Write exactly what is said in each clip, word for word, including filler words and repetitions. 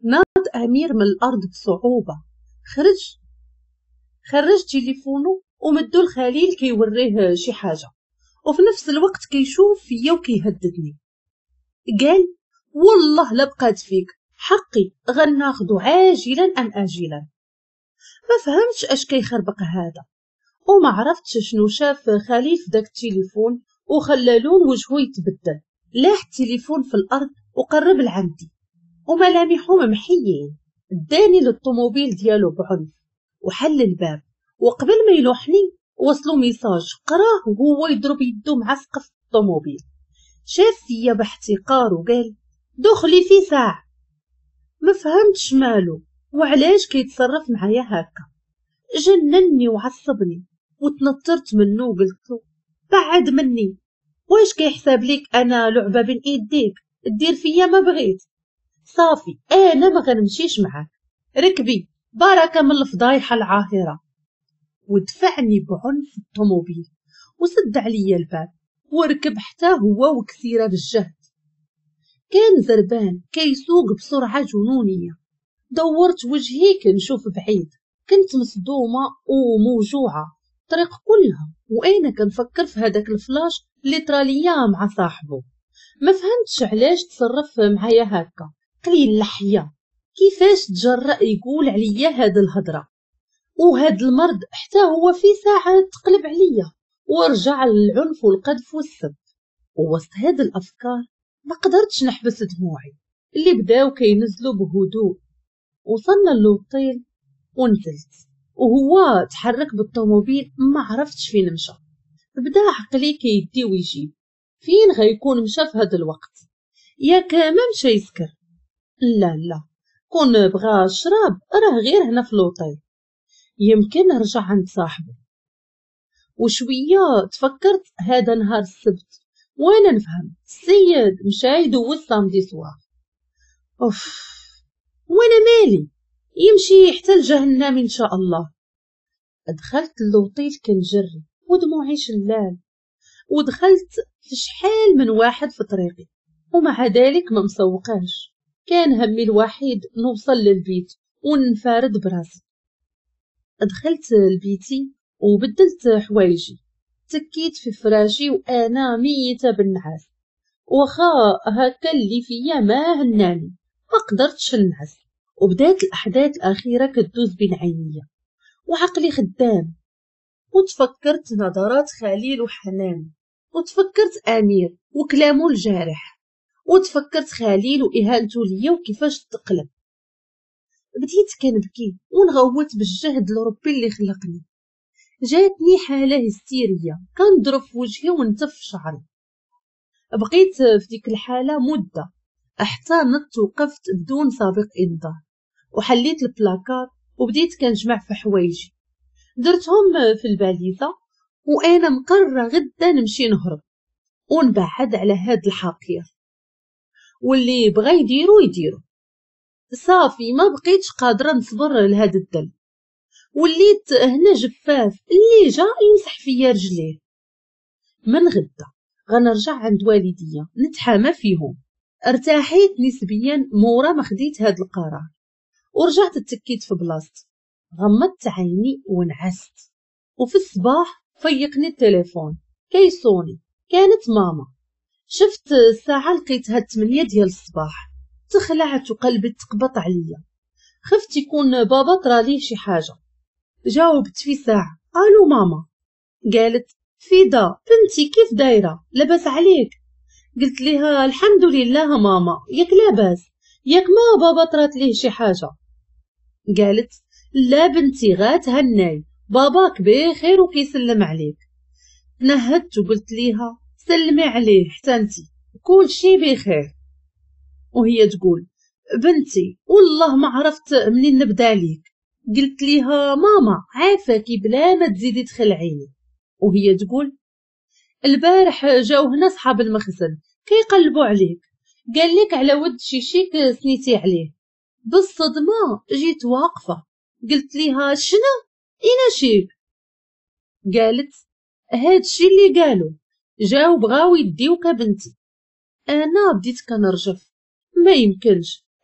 ناض أمير من الأرض بصعوبة. خرج خرج تليفونه ومدو لخليل كيوريه شي حاجة، وفي نفس الوقت كيشوف فيا وكيهددني. قال: والله لا بقات فيك، حقي غناخدو عاجلا أم آجلا. ما فهمتش اش كيخربق هذا، وما عرفتش شنو شاف خليل في داك التليفون وخلى لون وجهه يتبدل. لاح التليفون في الأرض وقرب لعندي وملامحو ممحيين. داني للطوموبيل ديالو بعنف وحل الباب، وقبل ما يلوحني وصلو ميساج قراه وهو يضرب يدو مع سقف الطوموبيل. شاف فيا باحتقار وقال: دخلي في ساعة. ما فهمتش مالو وعلاش كيتصرف معايا هكا. جنني وعصبني وتنطرت منه وقلتلو: بعد مني، واش كيحسب ليك انا لعبة بين ايديك دير فيا ما بغيت؟ صافي انا ما غنمشيش معاك، ركبي بركة من الفضايحة العاهرة. ودفعني بعنف الطوموبيل وسد عليا الباب وركب حتى هو وكثيرة بالجهد. كان زربان كيسوق بسرعة جنونية. دورت وجهي كنشوف بعيد، كنت مصدومة وموجوعة الطريق كلها، وانا كنفكر في هذاك الفلاش اللي طراليا مع صاحبه. ما فهمتش علاش تصرف معايا هكا، قليل اللحية، كيفاش تجرأ يقول عليا هاد الهضرة؟ وهاد المرض حتى هو في ساعة تقلب عليا ورجع للعنف والقذف والسب. ووسط هاد الأفكار ما قدرتش نحبس دموعي اللي بداو كينزلوا بهدوء. وصلنا للوطيل ونزلت وهو تحرك بالطوموبيل، ما عرفتش فين مشى. بدا عقلي كيدي ويجيب فين غيكون مشى في هذا الوقت. ياك ما مشى يسكر؟ لا لا، كون بغى شراب راه غير هنا في لوطيل، يمكن رجع عند صاحبه. وشويه تفكرت هذا نهار السبت وانا نفهم السيد مشى يدوز سامدي سوار. اوف، وانا مالي، يمشي حتى لجهنم ان شاء الله. دخلت اللوطيل كنجري ودموعي شلال، ودخلت في شحال من واحد في طريقي ومع ذلك ما مسوقاش. كان همي الوحيد نوصل للبيت ونفارد براسي. دخلت لبيتي وبدلت حوايجي، تكيت في فراشي وانا ميته بالنعاس. وخا هكا اللي فيا ما هناني، ما قدرتش ننعس. وبدات الاحداث الاخيره كدوز بين عينيا وعقلي خدام. وتفكرت نظرات خليل وحنان، وتفكرت امير وكلامه الجارح، وتفكرت خليل واهانته ليا وكيفاش تقلب. بديت كنبكي ونغوت بالجهد لربي اللي خلقني. جاتني حاله هستيريه، كنضرب في وجهي ونتف في شعري. بقيت في ديك الحاله مده حتى نط وقفت بدون سابق انذار، وحليت البلاكار وبديت كنجمع في حوايجي، درتهم في الباليزه وانا مقرره غدا نمشي نهرب ونبعد على هاد الحقير، واللي بغى يديرو يديرو. صافي ما بقيتش قادره نصبر لهاد الدل. وليت هنا جفاف اللي جا يمسح فيا رجليه. من غدا غنرجع عند والديا نتحامى فيهم. ارتاحيت نسبيا مورا ما خديت هاد القرار، ورجعت اتكيت في بلاصتي. غمضت عيني ونعست. وفي الصباح فيقني التليفون كيصوني، كانت ماما. شفت الساعه لقيتها ثمانية ديال الصباح. تخلعت وقلبي تقبط عليا، خفت يكون بابا طراليه شي حاجه. جاوبت في ساعه: الو ماما. قالت: فدا بنتي كيف دايره، لاباس عليك؟ قلت لها: الحمد لله ماما، ياك لاباس؟ ياك ما بابا طرات ليه شي حاجه؟ قالت: لا بنتي غات هناي، باباك بخير وكيسلم عليك. تنهدت وقلت ليها: سلمي عليه حتى انتي، كل شي بخير. وهي تقول: بنتي والله ما عرفت منين نبدا عليك. قلت ليها: ماما عافاكي بلا ما تزيدي تخلعيني. وهي تقول: البارح جاو هنا صحاب المخزن كيقلبوا عليك، قال لك على ود شيشيك سنيتي عليه. بالصدمه جيت واقفه. قلت ليها: شنو اين شيك؟ قالت: هادشي اللي قالوا، جاو بغاو يديوك بنتي. انا بديت كنرجف، ما يمكنش،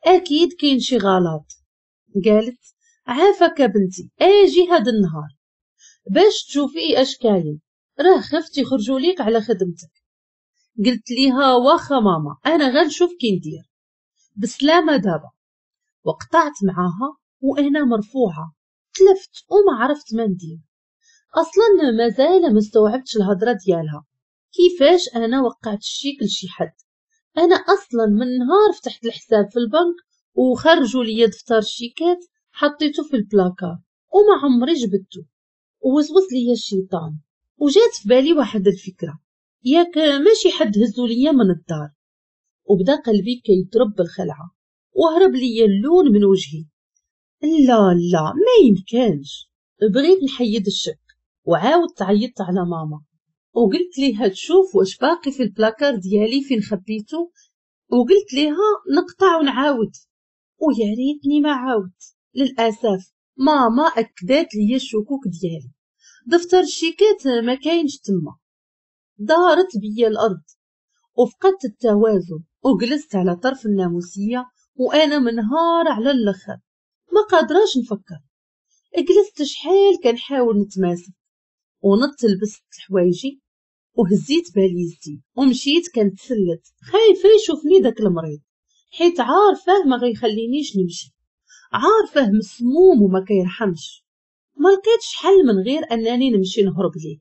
اكيد كاين شي غلط. قالت عافاك بنتي، اجي هاد النهار باش تشوفي اش كاين، راه خفت يخرجوا ليك على خدمتك. قلت ليها واخا ماما انا غنشوف كي ندير، بسلامه دابا. وقطعت معاها وانا مرفوعه، تلفت وما عرفت ما ندير. اصلا مازال ما استوعبتش الهضره ديالها، كيفاش انا وقعت الشيك لشي حد؟ انا اصلا من نهار فتحت الحساب في البنك وخرجوا لي دفتر الشيكات حطيته في البلاكار وما عمري جبدته. ووسوس لي الشيطان وجات في بالي واحد الفكره، ياك ماشي حد هزو ليا من الدار. وبدا قلبي كيضرب بالخلعه وهرب لي اللون من وجهي. لا لا ما يمكنش. بغيت نحيد الشك وعاودت عيطت على ماما وقلت ليها تشوف واش باقي في البلاكار ديالي فين خبيته، وقلت ليها نقطع ونعاود. ويا ريتني ما عاودت. للاسف ماما اكدت لي الشكوك ديالي، دفتر الشيكات ما كاينش تما. دارت بيا الارض وفقدت التوازن وجلست على طرف الناموسيه وانا منهار على الاخر ما قادراش نفكر. جلست شحال كنحاول نتماسك ونط لبست حوايجي وهزيت باليزتي ومشيت كنتسلت خايفه يشوفني داك المريض، حيت عارفه ما غيخلينيش نمشي، عارفه مسموم وما كيرحمش. ما لقيتش حل من غير انني نمشي نهرب ليه.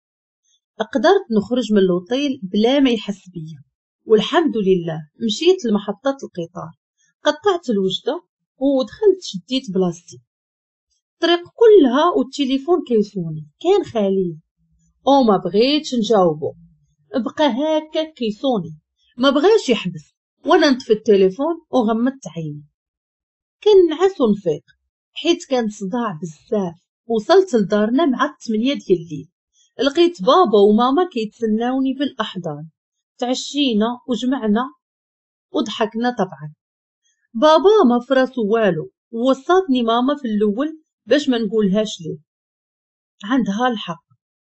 قدرت نخرج من اللوطيل بلا ما يحس بيا، والحمد لله مشيت لمحطة القطار، قطعت الوجدة ودخلت شديت بلاصتي. الطريق كلها والتليفون كيصوني كان خالي وما بغيتش نجاوبو، بقى هكا كيصوني ما بغاش يحبس، وانا نطفي التليفون وغمضت عيني. كنعس ونفيق حيت كان صداع بزاف. وصلت لدارنا مع الثمانية ديال الليل، لقيت بابا وماما كيتسناوني بالاحضان. تعشينا وجمعنا وضحكنا طبعا. بابا ما فراسو والو ووصاتني ماما في الاول باش ما نقولهاش ليه. عندها الحق،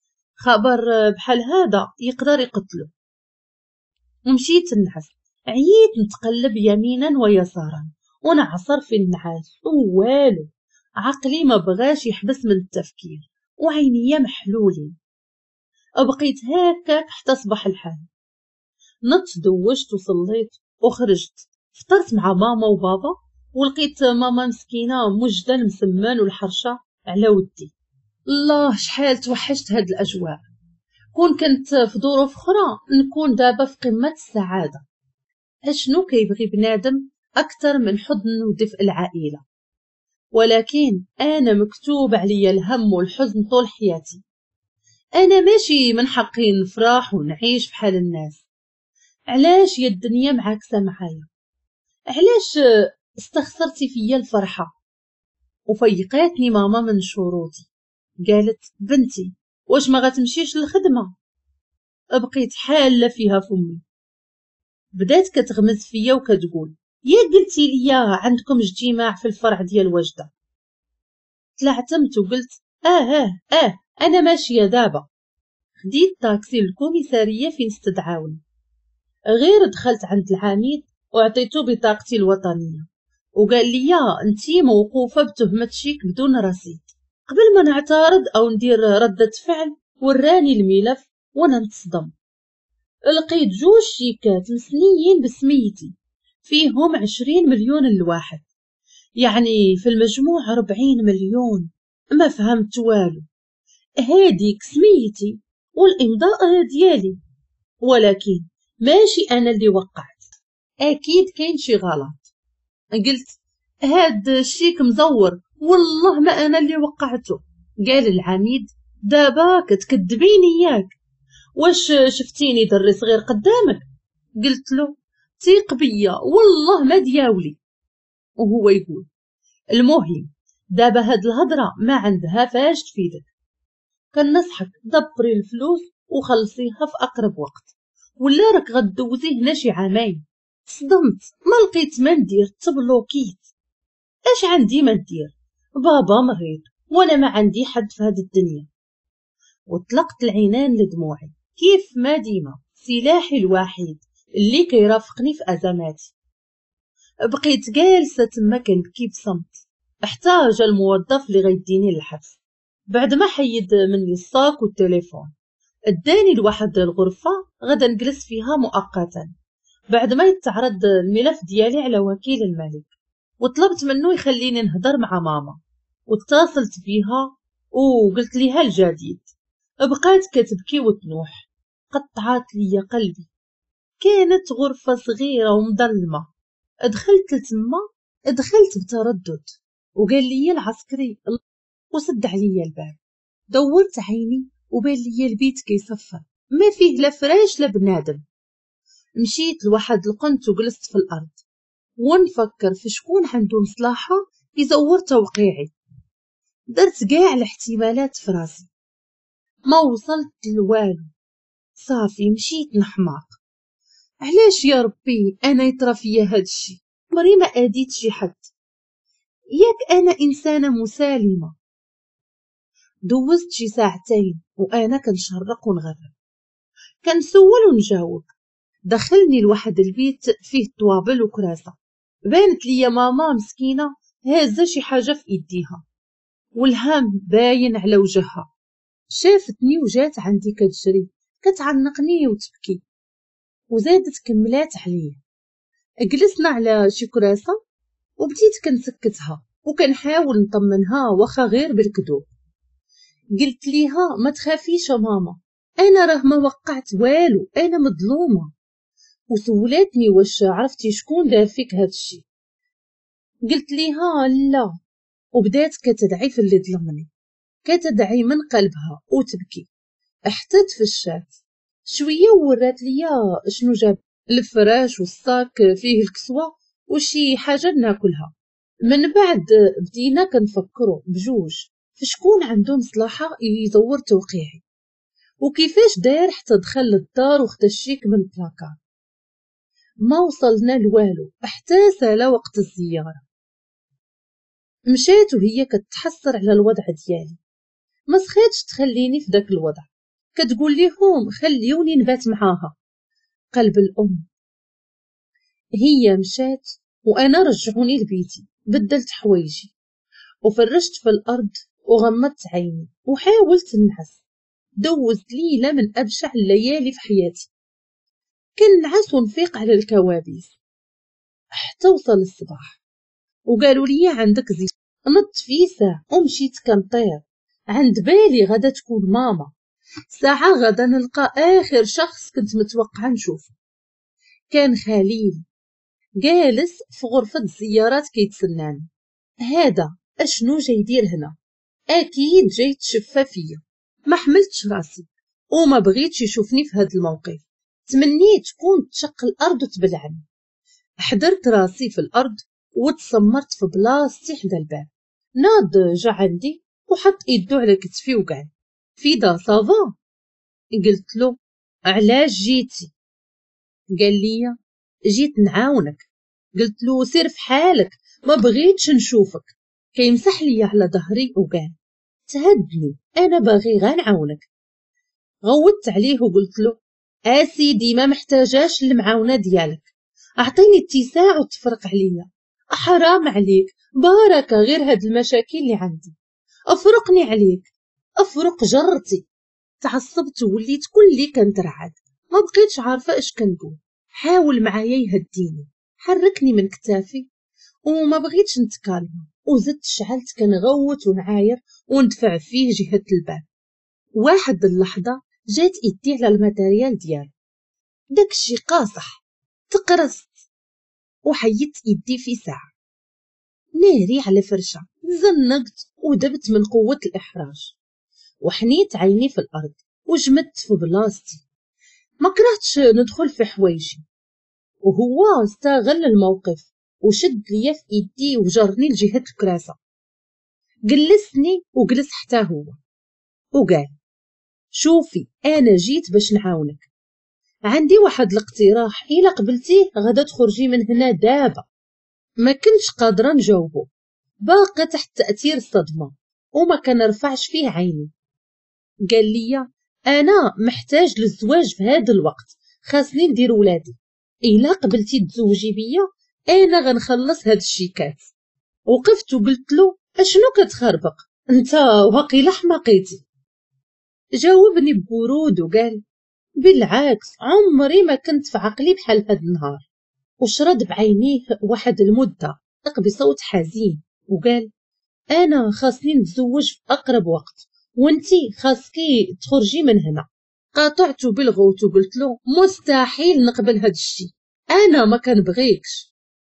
خبر بحال هذا يقدر يقتلو. ومشيت النعس، عييت نتقلب يمينا ويسارا ونعصر في النعاس والو، عقلي ما بغاش يحبس من التفكير وعينيا محلولين. بقيت هكاك حتى صباح الحال. نط دوشت وصليت وخرجت، فطرت مع ماما وبابا ولقيت ماما مسكينه مجده المسمان والحرشه على ودي. الله شحال توحشت هاد الاجواء. كون كنت في ظروف اخرى نكون دابا في قمه السعاده. اشنو كيبغي بنادم اكثر من حضن ودفء العائله؟ ولكن انا مكتوب عليا الهم والحزن طول حياتي. انا ماشي من حقي نفرح ونعيش بحال الناس. علاش يا الدنيا معاكسه معايا؟ علاش استخسرتي فيا الفرحه؟ وفيقاتني ماما من شروطي، قالت بنتي واش ما غتمشيش للخدمه؟ بقيت حاله فيها فمي. بدات كتغمز فيا وكتقول يا قلتي ليا عندكم اجتماع في الفرع ديال وجده. تلعتمت وقلت اه اه اه انا ماشيه دابا. خديت طاكسي للكوميساريه فين استدعاوني. غير دخلت عند العميد وعطيته بطاقتي الوطنيه وقال لي انتي موقوفه بتهمه شيك بدون رصيد. قبل ما نعترض او ندير رده فعل وراني الملف وانا متصدم. لقيت جوج شيكات مسنيين بسميتي فيهم عشرين مليون الواحد، يعني في المجموع ربعين مليون. ما فهمت والو. هاديك سميتي والامضاء ديالي، ولكن ماشي انا اللي وقعت، اكيد كاين شي غلط. قلت هاد الشيك مزور والله ما انا اللي وقعته. قال العميد دابا كتكذبيني ياك؟ واش شفتيني دري صغير قدامك؟ قلت له تيق بيا والله ما دياولي. وهو يقول المهم دابا هاد الهضره ما عندها فاش تفيدك، كنصحك دبري الفلوس وخلصيها في اقرب وقت ولا راك غدوزي هنا شي عامين. صدمت، ما لقيت ما ندير، تبلوكيت. اش عندي ما ندير؟ بابا مريض وانا ما عندي حد في هاد الدنيا. وطلقت العينان لدموعي كيف ما ديما سلاحي الوحيد اللي كيرافقني في ازماتي. بقيت جالسة تما كنبكي بصمت حتى جا الموظف اللي غيديني للحبس. بعد ما حيد مني الصاك والتليفون اداني لواحد الغرفة غدا نجلس فيها مؤقتا بعد ما يتعرض الملف ديالي على وكيل الملك، وطلبت منه يخليني نهضر مع ماما واتصلت بيها وقلت ليها الجديد. بقات كتبكي وتنوح، قطعات لي قلبي. كانت غرفة صغيرة ومظلمة. دخلت لتما دخلت بتردد وقال لي العسكري وسد عليا الباب. دورت عيني وبان لي البيت كيصفر ما فيه لا فراش لا بنادم. مشيت لواحد القنت وجلست في الارض ونفكر في شكون عنده مصلحة يزور توقيعي. درت كاع الاحتمالات في راسي ما وصلت لوالو. صافي مشيت نحماق. علاش يا ربي انا يطرى فيا هاد الشي؟ عمري ما اديت شي حد، ياك انا انسانه مسالمه. دوزت شي ساعتين وانا كنشرق ونغرب كنسول ونجاوب. دخلني لواحد البيت فيه طوابل وكراسه. بانت لي ماما مسكينه هازه شي حاجه في ايديها والهم باين على وجهها. شافتني وجات عندي كتجري كتعنقني وتبكي وزادت كملات عليا. جلسنا على شي كراسه وبديت كنسكتها وكنحاول نطمنها واخا غير بالكذوب. قلت ليها ما تخافيش يا ماما، انا راه ما وقعت والو، انا مظلومه. وسولاتني واش عرفتي شكون دار فيك هاد الشي. قلت ليها لا، وبدات كتدعي في اللي ظلمني، كتدعي من قلبها وتبكي. احتد في الشات شويه وورات ليا شنو جاب الفراش والصاك فيه الكسوه وشي حاجه ناكلها. من بعد بدينا كنفكروا بجوج في شكون عنده مصلحه يزور توقيعي وكيفاش دار حتى دخل للدار وخدا الشيك من البلاكار. ما وصلنا لوالو حتى سالا وقت الزياره. مشات وهي كتحسر على الوضع ديالي، ما سخاتش تخليني في داك الوضع، كتقول ليهم خليوني نبات معاها. قلب الام. هي مشات وانا رجعوني لبيتي. بدلت حوايجي وفرشت في الارض وغمضت عيني وحاولت ننعس. دوزت ليلة من ابشع الليالي في حياتي. كنعس ونفيق على الكوابيس حتى وصل الصباح وقالوا لي عندك زيت. نضت في ساعة ومشيت كنطير. عند بالي غدا تكون ماما. ساعة غدا نلقى آخر شخص كنت متوقع نشوفه. كان خليل جالس في غرفة الزيارات كيتسناني. هذا اشنو جاي يدير هنا؟ اكيد جاي تشفى فيا. ما حملتش راسي وما بغيتش يشوفني في هذا الموقف. تمنيت تكون تشق الارض وتبلعني. حضرت راسي في الارض وتصمرت في بلاصتي حدا الباب. ناض جا عندي وحط ايدو على كتفي وقال فيدا صافا. قلت له علاش جيتي؟ قال لي جيت نعاونك. قلت له سير في حالك، ما بغيتش نشوفك. كيمسح لي على ظهري وقال تهدني، انا باغي غير نعاونك. غوت عليه وقلت له اسيدي ما محتاجاش المعاونه ديالك، اعطيني اتساع وتفرق عليا. حرام عليك، بارك غير هاد المشاكل اللي عندي، افرقني عليك، افرق جرتي. تعصبت ووليت كلي كنترعد، ما بقيتش عارفه اش كنقول. حاول معايا يهديني، حركني من كتافي وما بغيتش نتكالم، وزدت شعلت كنغوت ونعاير وندفع فيه جهة الباب. واحد اللحظة جات ايدي على الماتريال ديالو، داكشي قاصح. تقرصت وحيدت ايدي في ساعة. ناري على فرشة، زنقت ودبت من قوة الإحراج وحنيت عيني في الأرض وجمدت في بلاصتي. ما كرهتش ندخل في حوايجي، وهو استغل الموقف وشد ليا في ايدي وجرني لجهة الكراسة. جلسني وجلس حتى هو وقال شوفي انا جيت باش نعاونك. عندي واحد الاقتراح، الا قبلتيه غدا تخرجي من هنا دابا. ما كنتش قادره نجاوبه، باقه تحت تاثير الصدمه وما كنرفعش فيه عيني. قال لي انا محتاج للزواج في هذا الوقت، خاصني ندير ولادي. الا قبلتي تزوجي بيا انا غنخلص هاد الشيكات. وقفت وقلت له اشنو كتخربق انت واقيلا حماقيتي. جاوبني ببرود وقال بالعكس عمري ما كنت في عقلي بحال هاد النهار. وشرد بعينيه واحد المدة طق بصوت حزين وقال انا خاصني نتزوج في اقرب وقت وانتي خاصكي تخرجي من هنا. قاطعته بالغوت وقلت له مستحيل نقبل هاد الشي، انا ما كنبغيكش.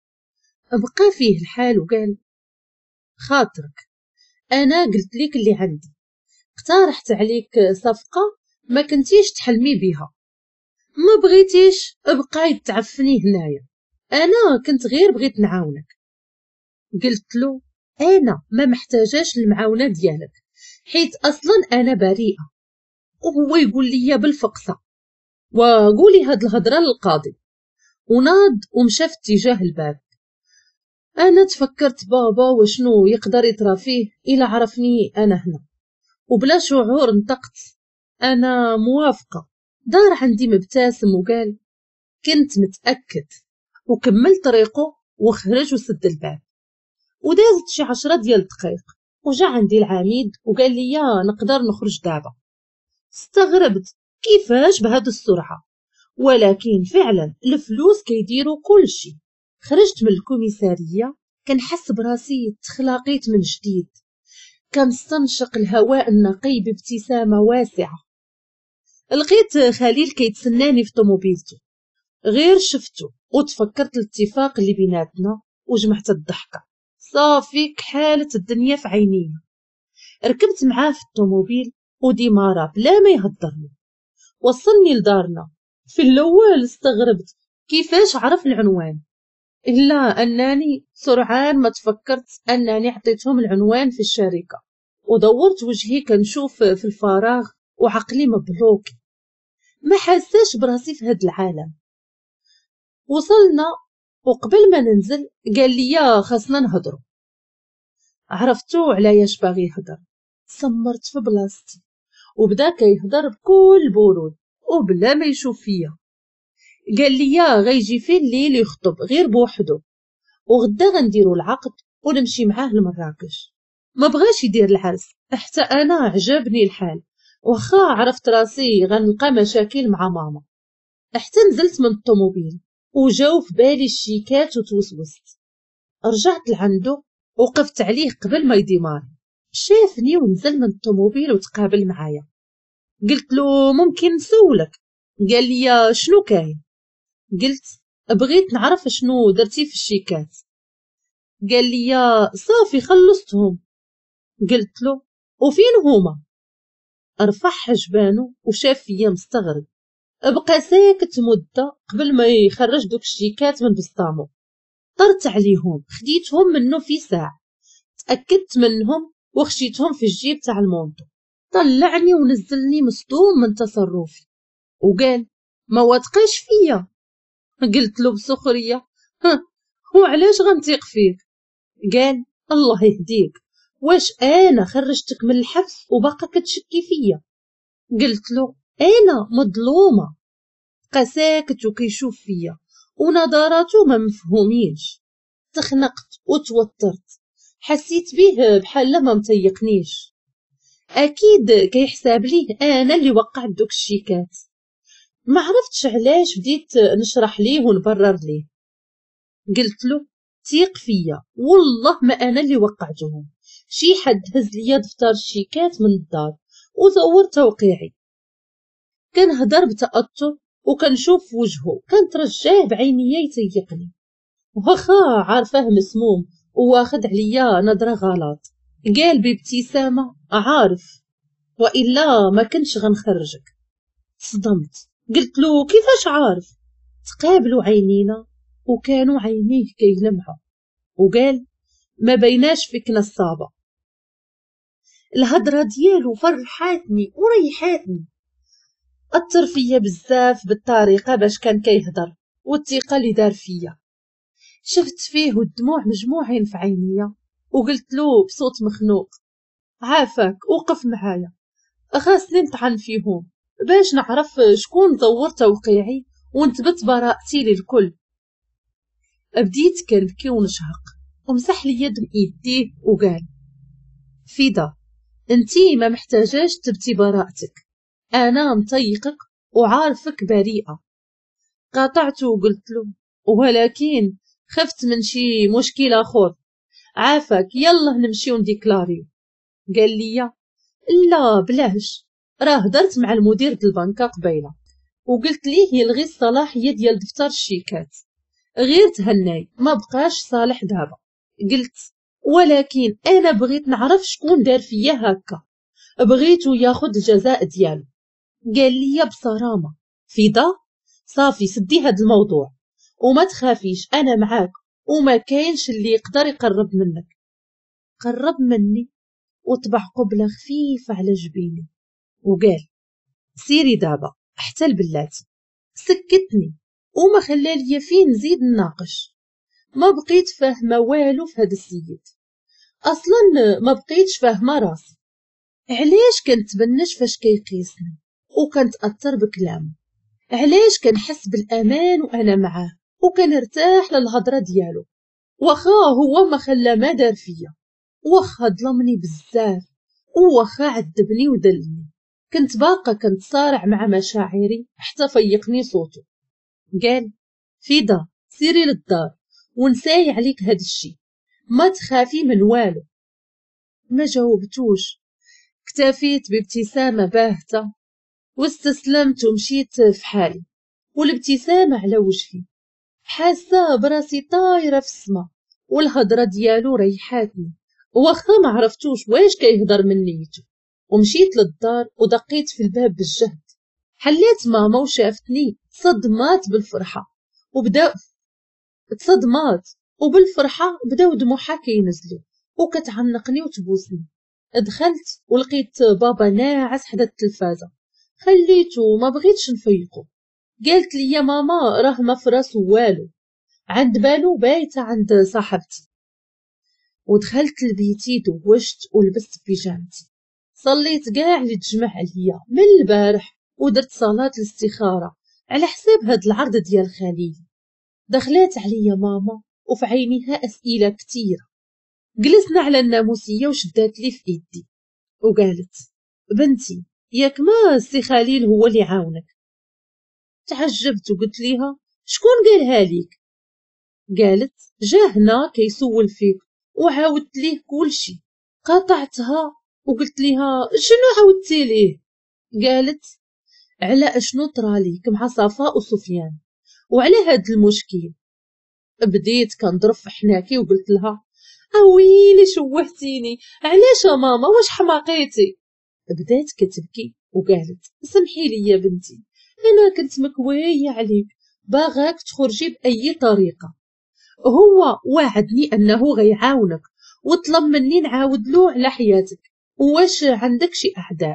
بقى فيه الحال وقال خاطرك انا قلت لك اللي عندي، اقترحت عليك صفقة ما كنتيش تحلمي بها، ما بغيتيش بقاي تعفني هنايا، انا كنت غير بغيت نعاونك. قلت له انا ما محتاجاش المعاونة ديالك حيت اصلا انا بريئة. وهو يقول لي بالفقصة وقولي هاد الهضرة للقاضي، وناض ومشى في اتجاه الباب. انا تفكرت بابا وشنو يقدر يطرى فيه الا عرفني انا هنا، وبلا شعور نطقت انا موافقة. دار عندي مبتسم وقال كنت متأكد، وكمل طريقه وخرج وسد الباب. ودازت شي عشرة ديال الدقايق وجا عندي العميد وقال لي يا نقدر نخرج دابا. استغربت كيفاش بهاد السرعة، ولكن فعلا الفلوس كيديروا كل شيء. خرجت من الكوميسارية كنحس براسي تخلاقيت من جديد، كنستنشق الهواء النقي بابتسامة واسعة. لقيت خليل كيتسناني في طوموبيلته، غير شفته وتفكرت الاتفاق اللي بيناتنا وجمعت الضحكة. صافي كحالت الدنيا في عينيا. ركبت معاه في الطوموبيل وديمارا بلا ما يهضرني، وصلني لدارنا. في الاول استغربت كيفاش عرف العنوان، الا انني سرعان ما تفكرت انني عطيتهم العنوان في الشركة، ودورت وجهي كنشوف في الفراغ وعقلي مبلوكي، ما حاساش براسي في هاد العالم. وصلنا وقبل ما ننزل قال لي يا خاصنا نهضروا. عرفتو علاش باغي يهضر، سمرت في بلاصتي وبدا كيهضر بكل برود وبلا ما يشوف فيا. قال لي يا غيجي في الليل يخطب غير بوحدو، وغدا غنديروا العقد ونمشي معاه لمراكش. ما بغاش يدير العرس حتى انا عجبني الحال، واخا عرفت راسي غنلقى مشاكل مع ماما. حتى نزلت من الطوموبيل وجاو في بالي الشيكات وتوسوست. رجعت لعندو وقفت عليه قبل ما يديمار. شافني ونزل من الطوموبيل وتقابل معايا. قلت له ممكن نسولك؟ قال لي شنو كاين؟ قلت بغيت نعرف شنو درتي في الشيكات. قال لي صافي خلصتهم. قلت له وفين هما؟ رفع حجبانو وشاف فيا مستغرب، بقى ساكت مدة قبل ما يخرج دوك الشيكات من بسطامو. طرت عليهم خديتهم منه في ساعة، تأكدت منهم وخشيتهم في الجيب تاع المونطو. طلعني ونزلني مصدوم من تصرفي وقال ما واثقاش فيا. قلت له بسخرية ها هو علاش غنثيق فيك؟ قال الله يهديك، واش انا خرجتك من الحبس وباقا كتشكي فيا؟ قلت له انا مظلومة. بقى ساكت وكيشوف فيا ونظراته ما مفهومينش. تخنقت وتوترت، حسيت بيه بحال ما متيقنيش. اكيد كيحساب ليه انا اللي وقعت دوك الشيكات. ما عرفتش علاش بديت نشرح ليه ونبرر ليه. قلت له تيق فيا والله ما انا اللي وقعتهم، شي حد هز ليا دفتر الشيكات من الدار وزور توقيعي. كنهضر بتأثر وكنشوف وجهه كنترجاه بعينيا يتيقني، واخا عارفاه مسموم وواخد عليا نظرة غلط. قال بابتسامة عارف وإلا ما كنتش غنخرجك. صدمت، قلت له كيفاش عارف؟ تقابلوا عينينا وكانوا عينيه كيلمعوا وقال ما بيناش فيك نصابة. الهضرة ديالو فرحاتني وريحاتني، أثر فيا بزاف بالطريقة باش كان كيهضر والثقة اللي دار فيا. شفت فيه والدموع مجموعين في عينيا وقلت له بصوت مخنوق عافاك وقف معايا، خاصني نطعن فيهم باش نعرف شكون زور توقيعي ونثبت براءتي للكل. بديت كنبكي ونشهق ومسح لي يد يديه وقال: فدا، انتي ما محتاجاش تبتي براءتك، انا مطيقك وعارفك بريئة. قاطعته وقلت له: ولكن خفت من شي مشكل اخر، عافاك يلا نمشيو نديكلاريو. قال لي: لا بلاش، راه هدرت مع المدير د البنكة قبيله وقلت ليه يلغي الصلاحية ديال دفتر الشيكات، غير تهناي ما بقاش صالح دابا. قلت: ولكن انا بغيت نعرف شكون دار فيا هكا، بغيتو ياخد الجزاء ديالو. قال لي بصرامة: فدا صافي سدي هاد الموضوع وما تخافيش، انا معاك وما كاينش اللي يقدر يقرب منك. قرب مني وطبع قبلة خفيفة على جبيني وقال: سيري دابا حتى البلاتي. سكتني وما خلالي فيه نزيد نناقش. ما بقيت فاهمة والو في هذا السيد، اصلا ما بقيتش فاهمة راسي علاش كنتبنش فاش كيقيسني وكنتاثر بكلامه، علاش كنحس بالامان وانا معاه وكنرتاح للهضره ديالو، واخا هو ما خلى ما دار فيا، واخا ظلمني بزاف، وواخا عذبني ودلني، كنت باقا كنتصارع مع مشاعري حتى فيقني صوته. قال: فدا سيري للدار ونساي عليك هاد الشي، ما تخافي من والو. ما جاوبتوش، اكتفيت بابتسامة باهتة واستسلمت ومشيت في حالي والابتسامة على وجهي، حاسة براسي طايرة في السما والهضرة ديالو ريحاتني واخا ما عرفتوش واش كيهضر من نيته. ومشيت للدار ودقيت في الباب بالجهد. حليت ماما وشافتني صدمات بالفرحة وبدا تصدمات وبالفرحة بداو دموعها كينزلوا وكتعنقني وتبوسني. دخلت ولقيت بابا ناعس حدا التلفازة، خليته ما بغيتش نفيقو. قالت لي: يا ماما راه ما فراسو والو، عند بالو بايته عند صاحبتي. ودخلت لبيتي دوشت ولبست بيجامتي، صليت كاع اللي تجمع عليا من البارح ودرت صلاة الاستخارة على حساب هاد العرض ديال خليل. دخلات عليا ماما وفي عينيها أسئلة كتيرة. جلسنا على الناموسية وشدات لي في ايدي وقالت: بنتي ياك ما السي خليل هو اللي عاونك؟ تعجبت وقلت ليها: شكون قالها ليك؟ قالت: جا هنا كيسول فيك وعاودت ليه كل شي. قاطعتها وقلت ليها: شنو عاودتي ليه؟ قالت: على اشنو طراليك مع صفاء وسفيان وعلى هاد المشكل. بديت كنضرب في حناكي وقلت لها: اويلي شوهتيني، علاش يا ماما واش حماقيتي؟ بدات كتبكي وقالت: سمحي لي يا بنتي، انا كنت مكويه عليك باغاك تخرجي باي طريقه، هو وعدني انه غيعاونك وطلب مني نعاود له على حياتك، واش عندك شي اعداء؟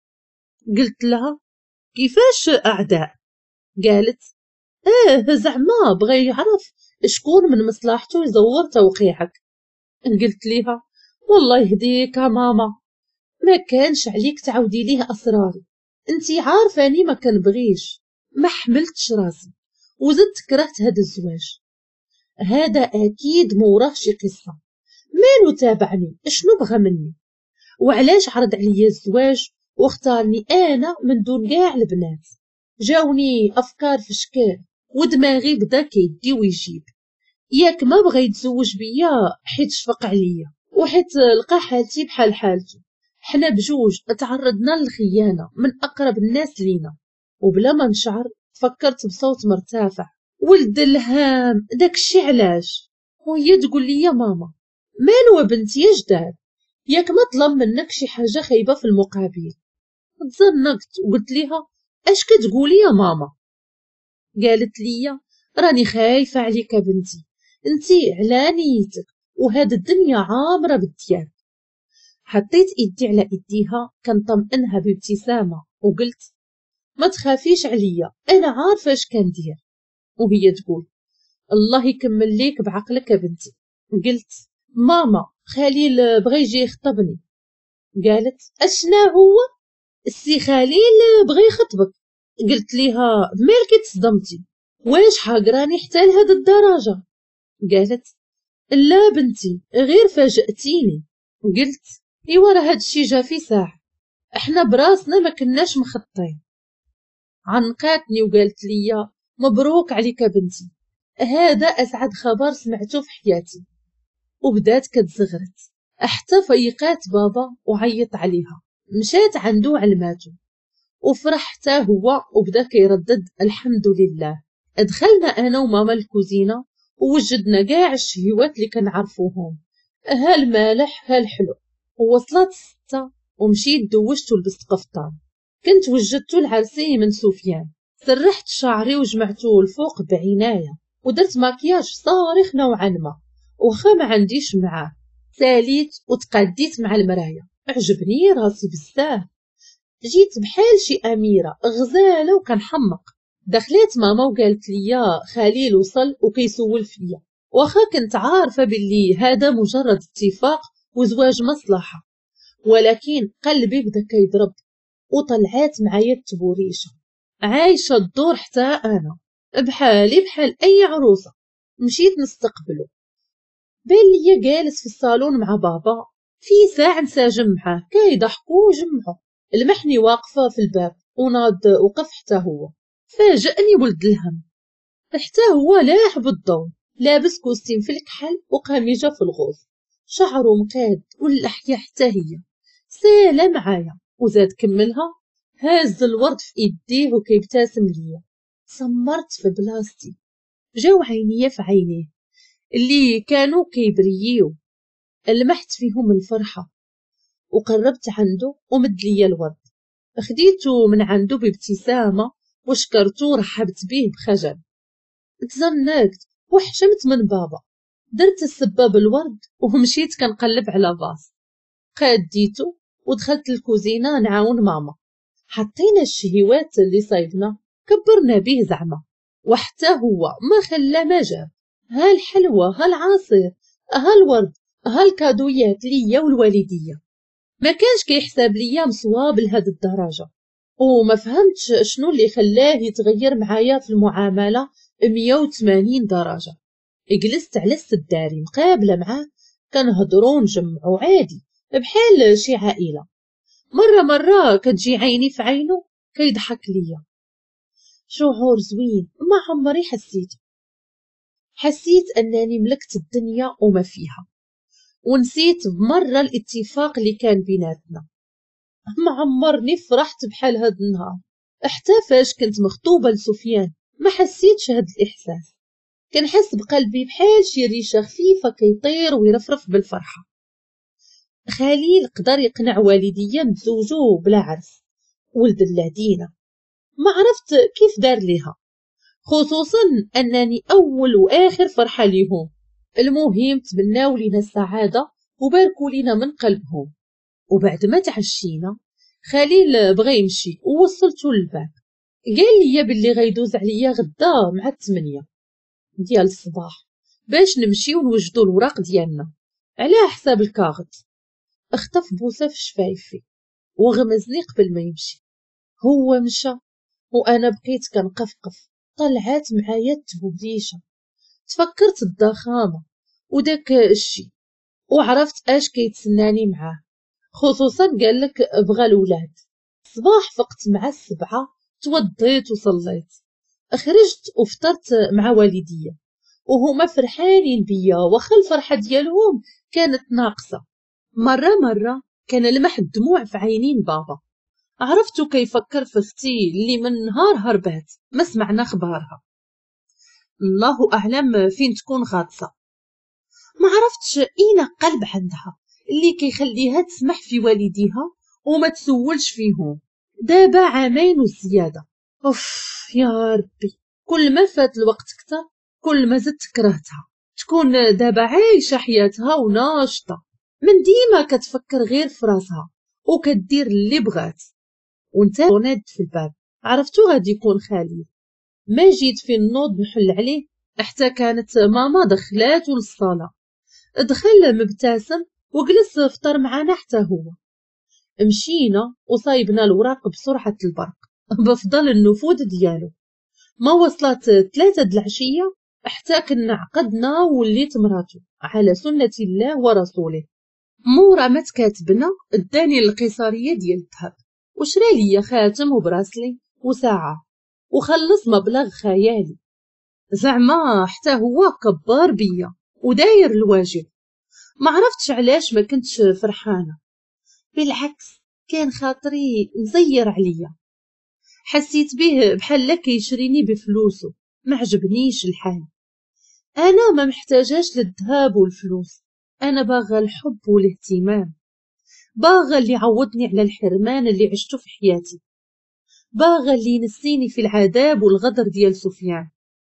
قلت لها: كيفاش اعداء؟ قالت: ايه زعما بغى يعرف شكون من مصلحته يزور توقيعك. قلت ليها: والله يهديك يا ماما، ما كانش عليك تعاودي ليه اسراري، انتي عارفاني ما كنبغيش، ما حملتش راسي وزدت كرهت هذا الزواج. هذا اكيد موراه شي قصه، مالو تابعني شنو بغى مني وعلاش عرض عليا الزواج واختارني انا من دون كاع البنات. جاوني افكار في شكال ودماغي بدا كيدي ويجيب. ياك ما بغى يتزوج بيا حيت شفق عليا وحيت لقى حالتي بحال حالته. حنا بجوج تعرضنا للخيانه من اقرب الناس لينا، وبلا ما نشعر فكرت بصوت مرتفع: ولد الهام داكشي علاش؟ وهي تقول لي: يا ماما مالو بنتي اش دار؟ ياك ما طلب منك شي حاجه خايبه في المقابل؟ تزنقت وقلت ليها: اش كتقولي يا ماما؟ قالت لي: راني خايفه عليك بنتي، انتي على نيتك وهاد الدنيا عامره بالدياب. حطيت ايدي على ايديها كنطمئنها بابتسامه وقلت: ما تخافيش عليا، انا عارفه اش كندير. وهي تقول: الله يكمل ليك بعقلك يا بنتي. قلت: ماما خليل بغى يجي يخطبني. قالت: اشنا هو السي خليل بغى يخطبك؟ قلت ليها: مالك تصدمتي، واش حاقراني حتى لهاد الدرجه؟ قالت لا بنتي غير فاجأتيني. قلت ايوا راه هادشي جا في ساعة، احنا براسنا ما كناش مخطين. عنقاتني وقالت لي مبروك عليك بنتي، هذا اسعد خبر سمعته في حياتي. وبدات كتزغرت حتى فيقات بابا وعيط عليها. مشات عنده علماتو وفرح حتى هو وبدا كيردد الحمد لله. دخلنا انا وماما الكوزينه ووجدنا كاع الشهيوات اللي كنعرفوهم، ها المالح ها الحلو. ووصلت الستة ومشيت دوشت ولبست قفطان. كنت وجدتو العرسي من سفيان، سرحت شعري وجمعتو الفوق بعناية ودرت ماكياج صارخ نوعا ما، وخا ما عنديش معاه. ساليت وتقديت مع المرايا، عجبني راسي بزاف، جيت بحال شي أميرة غزالة وكنحمق. دخلت ماما وقالت لي خليل وصل وكيسول فيا، واخا كنت عارفة باللي هذا مجرد اتفاق وزواج مصلحة، ولكن قلبي بدا كيضرب. وطلعات معايا التبوريشة عايشة الدور حتى أنا بحالي بحال أي عروسة. مشيت نستقبله، بان ليا جالس في الصالون مع بابا، في ساعة نساجم معاه كيضحكوا وجمعوا. المحني واقفة في الباب وناض وقف حتى هو. فاجأني ولد الهم، حتى هو لاح بالضوء، لابس كوستيم في الكحل وقميجة في الغوص، شعره مقاد واللحية حتى هي. سالة معايا وزاد كملها، هاز الورد في ايديه وكيبتسم ليا. سمرت في بلاصتي، جاو عينيا في عينيه اللي كانوا كيبرييو، لمحت فيهم الفرحة وقربت عنده ومد ليا الورد. خديته من عنده بابتسامة وشكرته ورحبت به بخجل. تزنقت وحشمت من بابا، درت السباب الورد ومشيت كنقلب على باص. خديته ودخلت الكوزينة نعاون ماما، حطينا الشهيوات اللي صايبنا كبرنا به زعما، وحتى هو ما خلى ما جاب، ها الحلوى ها العصير ها الورد ها الكادويات ليا والوالدية. ما كانش كيحساب ليا مصواب لهاد الدرجة، وما فهمتش شنو اللي خلاه يتغير معايا في المعاملة مية وثمانين درجة. جلست على السداري مقابلة معاه، كنهضرو نجمعو عادي بحال شي عائلة. مرة مرة كتجي عيني في عينو كيضحك ليا، شعور زوين ما عمري حسيته. حسيت أنني ملكت الدنيا وما فيها، ونسيت بمرة الاتفاق اللي كان بيناتنا. ما عمرني فرحت بحال هاد النهار، حتى فاش كنت مخطوبة لسفيان ما حسيتش هاد الإحساس. كنحس بقلبي بحال شي ريشة خفيفة كيطير ويرفرف بالفرحة. خليل قدر يقنع والديا نتزوجو بلا عرس، ولد اللعدينة ما عرفت كيف دار ليها، خصوصا أنني أول وآخر فرحة ليهم. المهم تمناو لينا السعادة وباركوا لينا من قلبهم. وبعد ما تعشينا خليل بغى يمشي ووصلته للباب، قال لي باللي غيدوز عليا غدا مع الثمانية ديال الصباح باش نمشي ونوجدوا الوراق ديالنا على حساب الكاغط. اخطف بوسه في شفايفي وغمزني قبل ما يمشي. هو مشى وانا بقيت كنقفقف. طلعات معايا التبوليشه، تفكرت الضخامه وداك الشي وعرفت اش كيتسناني معاه، خصوصا قال لك بغى الولاد. صباح فقت مع السبعة، توضيت وصليت، خرجت وفطرت مع والديا وهما فرحانين بيا، واخا الفرحة ديالهم كانت ناقصة. مرة مرة كان لمح الدموع في عينين بابا، عرفتو كيفكر في اختي اللي من نهار هربات ما سمعنا خبارها. الله أعلم فين تكون غاطسة، ما عرفتش اين قلب عندها اللي كيخليها تسمح في والديها وما تسولش فيهم. دابا عامين وزيادة. اوف يا ربي، كل ما فات الوقت كتر كل ما زدت كرهتها. تكون دابا عايشة حياتها وناشطة، من ديما كتفكر غير في راسها وكدير اللي بغات. وانت ناد في الباب، عرفتو غادي يكون خالي. ما جيت في النوض نحل عليه حتى كانت ماما دخلاتو للصالة. دخل مبتسم وجلس فطر معانا حتى هو. مشينا وصايبنا الوراق بسرعة البرق بفضل النفوذ ديالو. ما وصلت ثلاثة د العشية حتى كنا عقدنا وليت مراتو على سنة الله ورسوله. مورا مات كاتبنا اداني القيصرية ديال الذهب وشرا ليا خاتم وبراسلي وساعة وخلص مبلغ خيالي. زعما حتى هو كبار بيا وداير الواجب. ما عرفتش علاش ما كنتش فرحانة، بالعكس كان خاطري مزير عليا. حسيت به بحال كيشريني بفلوسه. ما عجبنيش الحال. انا ما محتاجاش للذهب والفلوس، انا باغا الحب والاهتمام، باغا اللي يعوضني على الحرمان اللي عشته في حياتي، باغا اللي ينسيني في العذاب والغدر ديال سفيان.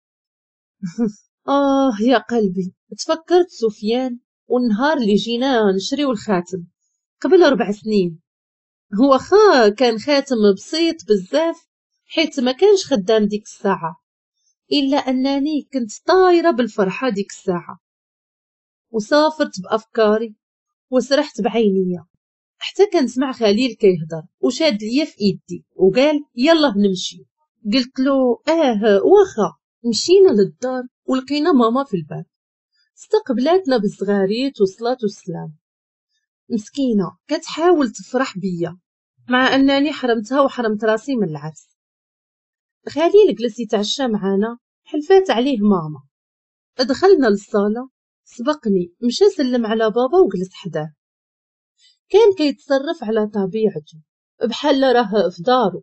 آه يا قلبي، تفكرت سفيان والنهار اللي جينا نشريو الخاتم قبل أربع سنين. هو خا كان خاتم بسيط بزاف حيت ما كانش خدام ديك الساعة، إلا أنني كنت طايرة بالفرحة ديك الساعة، وسافرت بأفكاري وسرحت بعينيا حتى كنسمع خليل كيهضر وشاد ليا في ايدي وقال يلا نمشي. قلت له اه واخا. مشينا للدار ولقينا ماما في الباب استقبلاتنا بالصغاريت وصلات والسلام. مسكينة كتحاول تفرح بيا مع أنني حرمتها وحرمت راسي من العرس. خليل جلس يتعشى معانا، حلفات عليه ماما. دخلنا للصالة، سبقني مشى سلم على بابا وجلس حداه. كان كيتصرف على طبيعته بحال راه في دارو.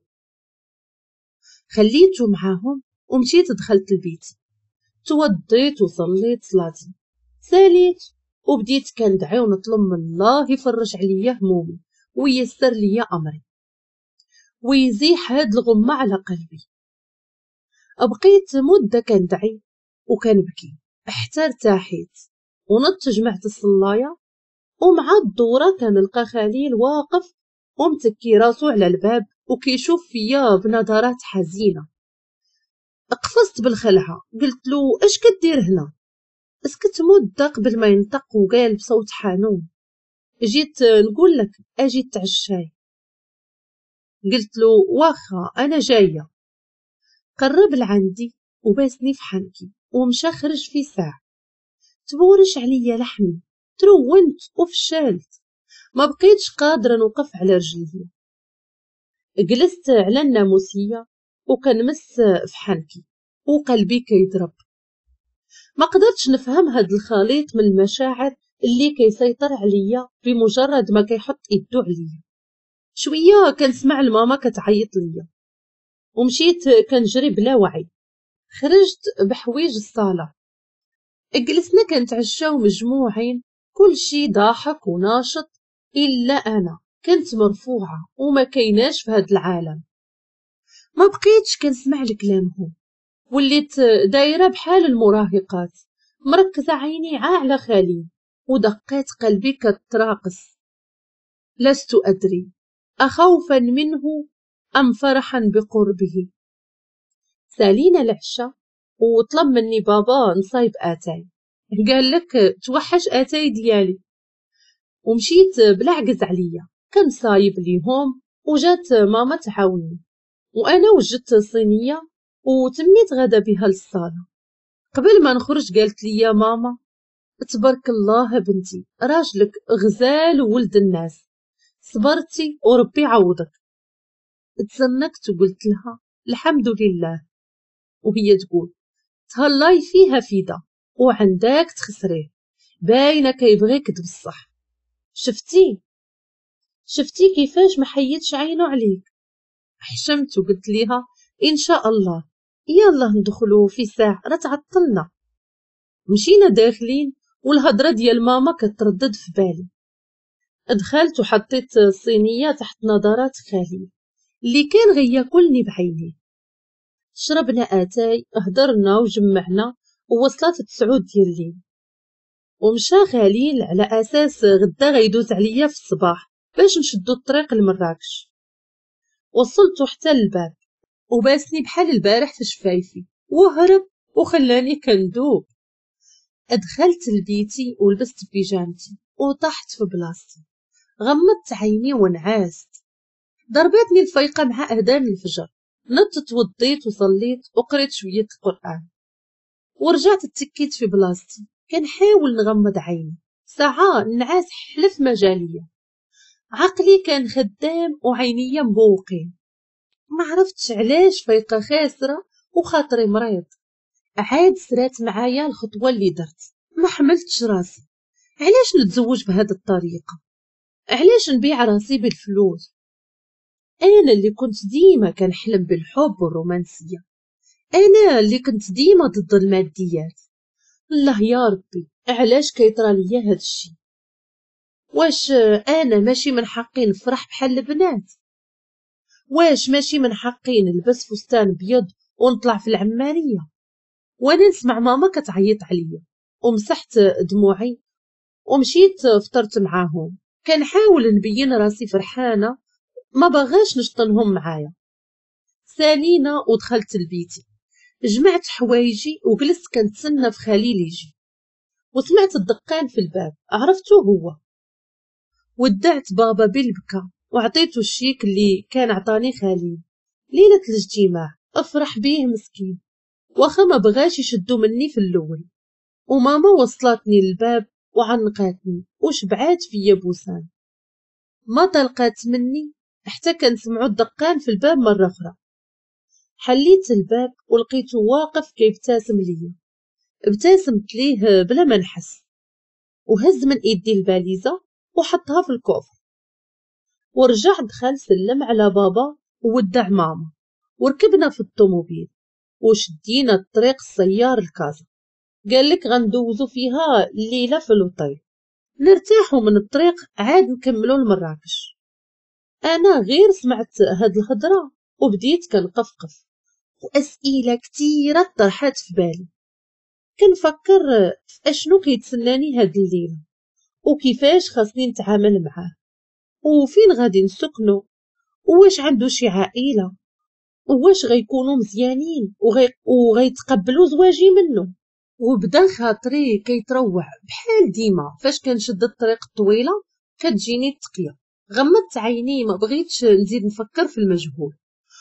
خليته معاهم ومشيت دخلت البيت، توضيت وصليت صلاتي، ساليت وبديت كندعي ونطلب من الله يفرج عليا همومي ويسر ليا امري ويزيح هاد الغمة على قلبي. بقيت مدة كندعي وكنبكي حتى ارتاحيت ونضت جمعت الصلاية، ومع الدورة كنلقى خليل واقف ومتكي راسو على الباب وكيشوف فيا بنظرات حزينة. قفزت بالخلعة قلت له اش كدير هنا؟ اسكت مدة قبل ما ينطق وقال بصوت حنون جيت نقول لك اجي تعشاي. قلت له واخا انا جاية. قرب لعندي وباسني في حنكي ومشى خرج في ساعة. تبورش عليا لحمي، ترونت وفشلت، ما بقيتش قادرة نوقف على رجلي. جلست على الناموسية وكنمس في حنكي وقلبي كيضرب. ما قدرتش نفهم هاد الخليط من المشاعر اللي كيسيطر عليا بمجرد ما كيحط يدو عليا. شوية كنسمع الماما كتعيط ليا ومشيت كنجري بلا وعي. خرجت بحويج الصالة، جلسنا كنتعشاو مجموعين، كل شي ضاحك وناشط إلا أنا كنت مرفوعة وما كيناش في هاد العالم. ما بقيتش كنسمع لكلامهم، وليت دايرة بحال المراهقات، مركزة عيني عا على خالي ودقات قلبي كتراقص. لست أدري أخوفا منه أم فرحا بقربه. سالينا العشاء وطلب مني بابا نصايب آتاي، قال لك توحش آتاي ديالي. ومشيت بلا عجز عليا كنصايب ليهم، وجات ماما تعاوني وانا وجدت صينيه وتميت غدا بها للصاله. قبل ما نخرج قالت لي يا ماما تبارك الله بنتي راجلك غزال وولد الناس، صبرتي وربي عوضك. تزنكت وقلت لها الحمد لله، وهي تقول تهلاي فيها فيدا وعندك تخسريه، باينه كيبغيك بصح. شفتي شفتي كيفاش ما حيدش عينو عليك. حشمت وقلت ليها ان شاء الله يلا ندخلوا في ساعة راه تعطلنا. مشينا داخلين والهضره ديال ماما كتردد في بالي. دخلت وحطيت الصينيه تحت نظرات خالي اللي كان غياكلني بعينيه. شربنا اتاي، هضرنا وجمعنا ووصلت تسعود ديال الليل، ومشى خليل على اساس غدا غيدوز عليا في الصباح باش نشدو الطريق لمراكش. وصلت حتى الباب وباسني بحال البارح في شفايفي وهرب وخلاني كندوب. ادخلت لبيتي ولبست بيجامتي وطحت في بلاصتي، غمضت عيني ونعاست. ضربتني الفيقة مع اذان الفجر، نطت وضيت وصليت وقريت شوية القرآن ورجعت اتكيت في بلاصتي كنحاول نغمض عيني. ساعة النعاس حلف مجالية، عقلي كان خدام وعينيا مبوقين. ما عرفتش علاش فايقة خاسرة وخاطري مريض. عاد سرات معايا الخطوة اللي درت، ما حملتش راسي. علاش نتزوج بهذه الطريقة؟ علاش نبيع راسي بالفلوس؟ انا اللي كنت ديما كنحلم بالحب والرومانسية، انا اللي كنت ديما ضد الماديات. الله يا ربي، علاش كيطرى ليا هذا الشيء؟ واش انا ماشي من حقي نفرح بحال البنات؟ واش ماشي من حقي نلبس فستان بيض ونطلع في العمارية؟ وانا نسمع ماما كتعيط عليا ومسحت دموعي ومشيت فطرت معاهم. كنحاول نبين راسي فرحانة، ما بغاش نشطنهم معايا. سالينا ودخلت لبيتي، جمعت حوايجي وجلست كنتسنى في خليل يجي، وسمعت الدقان في الباب. عرفتو هو. ودعت بابا بالبكا وعطيته الشيك اللي كان عطاني خليل ليلة الاجتماع. افرح بيه مسكين، واخا ما بغاش يشدو مني في الاول. وماما وصلتني للباب وعنقاتني وشبعات فيا بوسان. ما طلقات مني حتى كنسمعو الدقان في الباب مرة أخرى. حليت الباب ولقيته واقف كيبتسم ليا. ابتسمت ليه بلا ما نحس، وهز من ايدي الباليزة وحطها في الكوفر، ورجع دخل سلم على بابا وودع ماما، وركبنا في الطوموبيل وشدينا الطريق السيار لكازا. قال لك غندوزو فيها الليلة في الوطيل، نرتاحوا من الطريق عاد نكملوا لمراكش. انا غير سمعت هاد الهضره وبديت كنقفقف، واسئله كثيره طرحات في بالي. كنفكر في اشنو كيتسناني هاد الليله، وكيفاش خاصني نتعامل معاه، وفين غادي نسكنو، وواش عنده شي عائله، وواش غيكونوا مزيانين وغي... وغيتقبلوا زواجي منه. وبدا خاطري كيتروع بحال ديما فاش كنشد الطريق الطويله كتجيني التقيه. غمضت عيني، ما بغيتش نزيد نفكر في المجهول،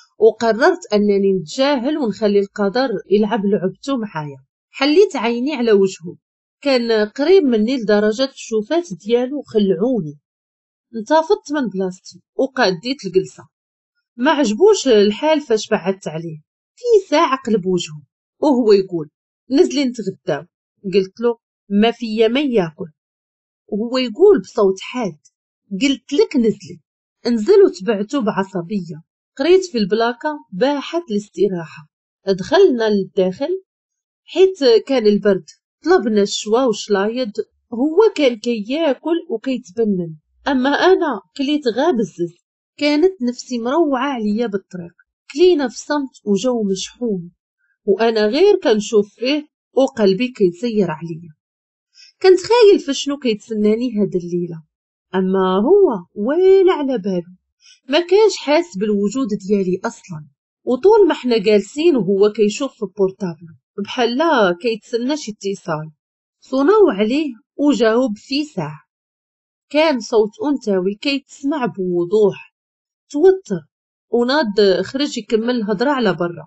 وقررت انني نتجاهل ونخلي القدر يلعب لعبته معايا. حليت عيني على وجهه، كان قريب مني لدرجه الشوفات ديالو خلعوني. انتفضت من بلاصتي وقاديت الجلسه. ما عجبوش الحال فاش بعدت عليه. في ساعه قلب وجهه وهو يقول نزلي نتغداو. قلت له ما فيا ما ياكل، وهو يقول بصوت حاد قلت لك نزلي. نزل وتبعته بعصبيه. قريت في البلاكه باحت الاستراحه. دخلنا للداخل حيت كان البرد، طلبنا الشوا وشلايض. هو كان كياكل وكيتبنن، اما انا كليت غا بزز. كانت نفسي مروعه عليا بالطريق. كلينا في صمت وجو مشحون، وانا غير كنشوف فيه وقلبي كيسير عليا. كنت خايل فشنو كيتسناني هاد الليله، اما هو ولا على باله، ما كانش حاس بالوجود ديالي اصلا. وطول ما حنا جالسين وهو كيشوف في بورتابلو بحال لا كيتسنى شي اتصال. صوناو عليه وجاوب في ساعه. كان صوت انثوي كيتسمع بوضوح. توتر وناض خرج يكمل الهضره على برا.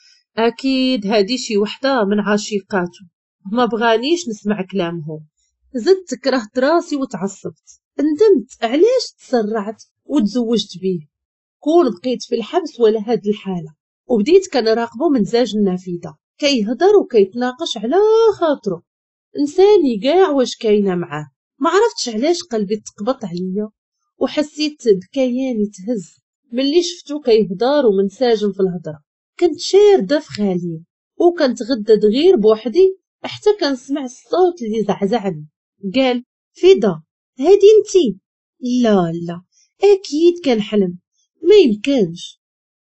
اكيد هادي شي وحده من عاشقاته، ما بغانيش نسمع كلامهم. زدت كرهت راسي وتعصبت. ندمت علاش تسرعت وتزوجت بيه. كون بقيت في الحبس ولا هاد الحالة. وبديت كنراقبو من زاج النافذة كيهضر وكيتناقش على خاطرو. انساني كاع واش كاينه معاه. ما عرفتش علاش قلبي تقبط عليا وحسيت بكياني تهز ملي شفتو كيهضر ومنساجم في الهضره. كنت شارده في خالي وكنتغدى غير بوحدي حتى كنسمع الصوت اللي زعزعني. قال فدا هادي انتي؟ لا لا اكيد كان حلم، ما يمكنش.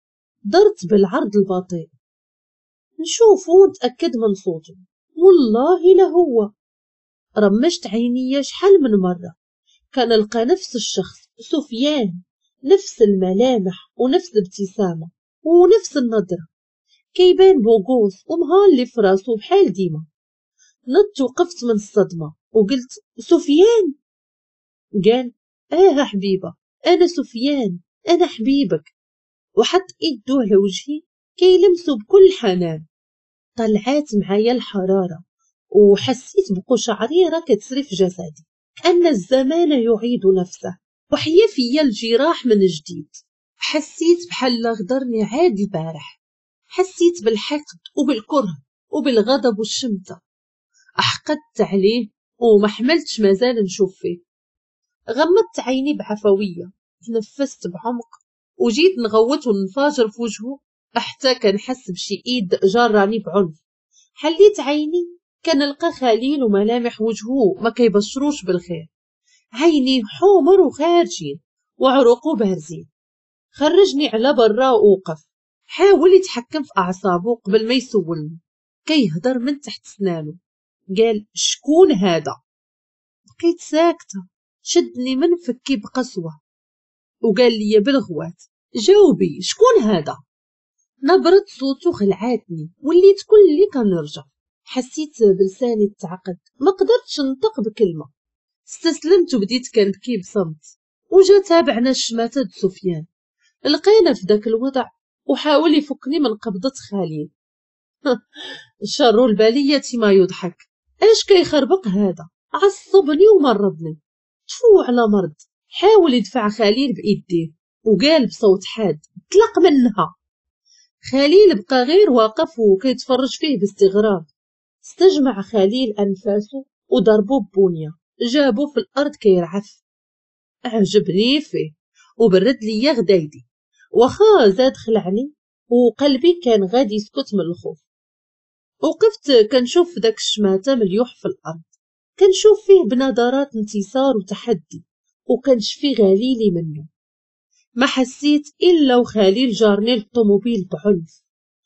درت بالعرض البطيء نشوفه ونتاكد من صوته. والله لا هو. رمشت عيني شحال من مره كنلقى نفس الشخص، سفيان، نفس الملامح ونفس الابتسامه ونفس النظره. كيبان بوغوس ومهالي في راسو بحال ديما. نط وقفت من الصدمه وقلت سفيان. قال اه حبيبه انا سفيان، انا حبيبك. وحط ايدو على وجهي كيلمسو بكل حنان. طلعات معايا الحرارة وحسيت بقشعريرة كتسري في جسدي، كأن الزمان يعيد نفسه وحيا فيا الجراح من جديد. حسيت بحال غدرني عاد البارح، حسيت بالحقد وبالكره وبالغضب والشمتة. أحقدت عليه وما حملتش مازال نشوف فيه. غمضت عيني بعفوية، تنفست بعمق وجيت نغوت ونفاجر في وجهه حتى كنحس بشي ايد جراني بعنف. حليت عيني كنلقى خليل وملامح وجهه ما كيبشروش بالخير، عيني حمر وخارجين وعروقه بارزين. خرجني على برا ووقف، حاول يتحكم في أعصابه قبل ما يسولني، كيهدر من تحت سنانه. قال شكون هذا؟ بقيت ساكتة، شدني من فكي بقسوة وقال لي بالغوات جاوبي شكون هذا؟ نبرة صوته خلعاتني، وليت كلي كنرجع. حسيت بلساني تعقد، ما قدرتش نطق بكلمة. استسلمت وبديت كنبكي بصمت. وجا تابعنا الشماتة سفيان، لقينا في داك الوضع وحاول يفكني من قبضة خليل. شر البلية ما يضحك، اش كيخربق هذا؟ عصبني ومرضني. تفو على مرض. حاول يدفع خليل بإيديه وقال بصوت حاد اطلق منها. خليل بقى غير واقف وكيتفرج فيه باستغراب. استجمع خليل أنفاسه وضربو ببونية، جابو في الأرض كيرعف. أعجبني فيه وبرد ليا غدايدي، وخا زاد خلعني وقلبي كان غادي يسكت من الخوف. وقفت كنشوف داك الشماتة مليوح في الأرض، كنشوف فيه بنظرات انتصار وتحدي، وكنشفي غليلي منه. ما حسيت إلا وخليل جارني للطوموبيل بعنف،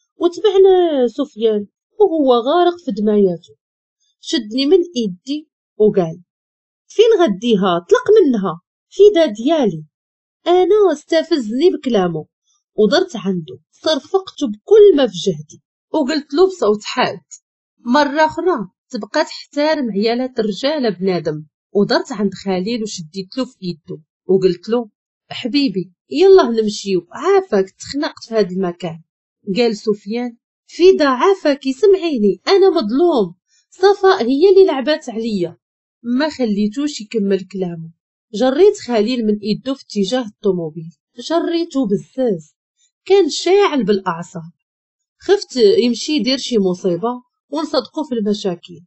وتبعنا سفيان وهو غارق في دماياته. شدني من إيدي وقال فين غديها؟ طلق منها فيدا ديالي. أنا استفزني بكلامه ودرت عنده، صرفقته بكل ما في جهدي وقلت له بصوت حاد مرة أخرى تبقى تحترم عيالات الرجالة بنادم. ودرت عند خليل وشديت له في إيده وقلت له حبيبي يلا نمشيو، عافاك تخنقت في هذا المكان. قال سفيان فيدا عافاكي سمعيني أنا مظلوم، صفاء هي اللي لعبات عليا. ما خليتوش يكمل كلامه، جريت خليل من إيده في اتجاه الطوموبيل، جريته بزاز، كان شاعل بالأعصاب. خفت يمشي يدير شي مصيبة ونصدقوا في المشاكل.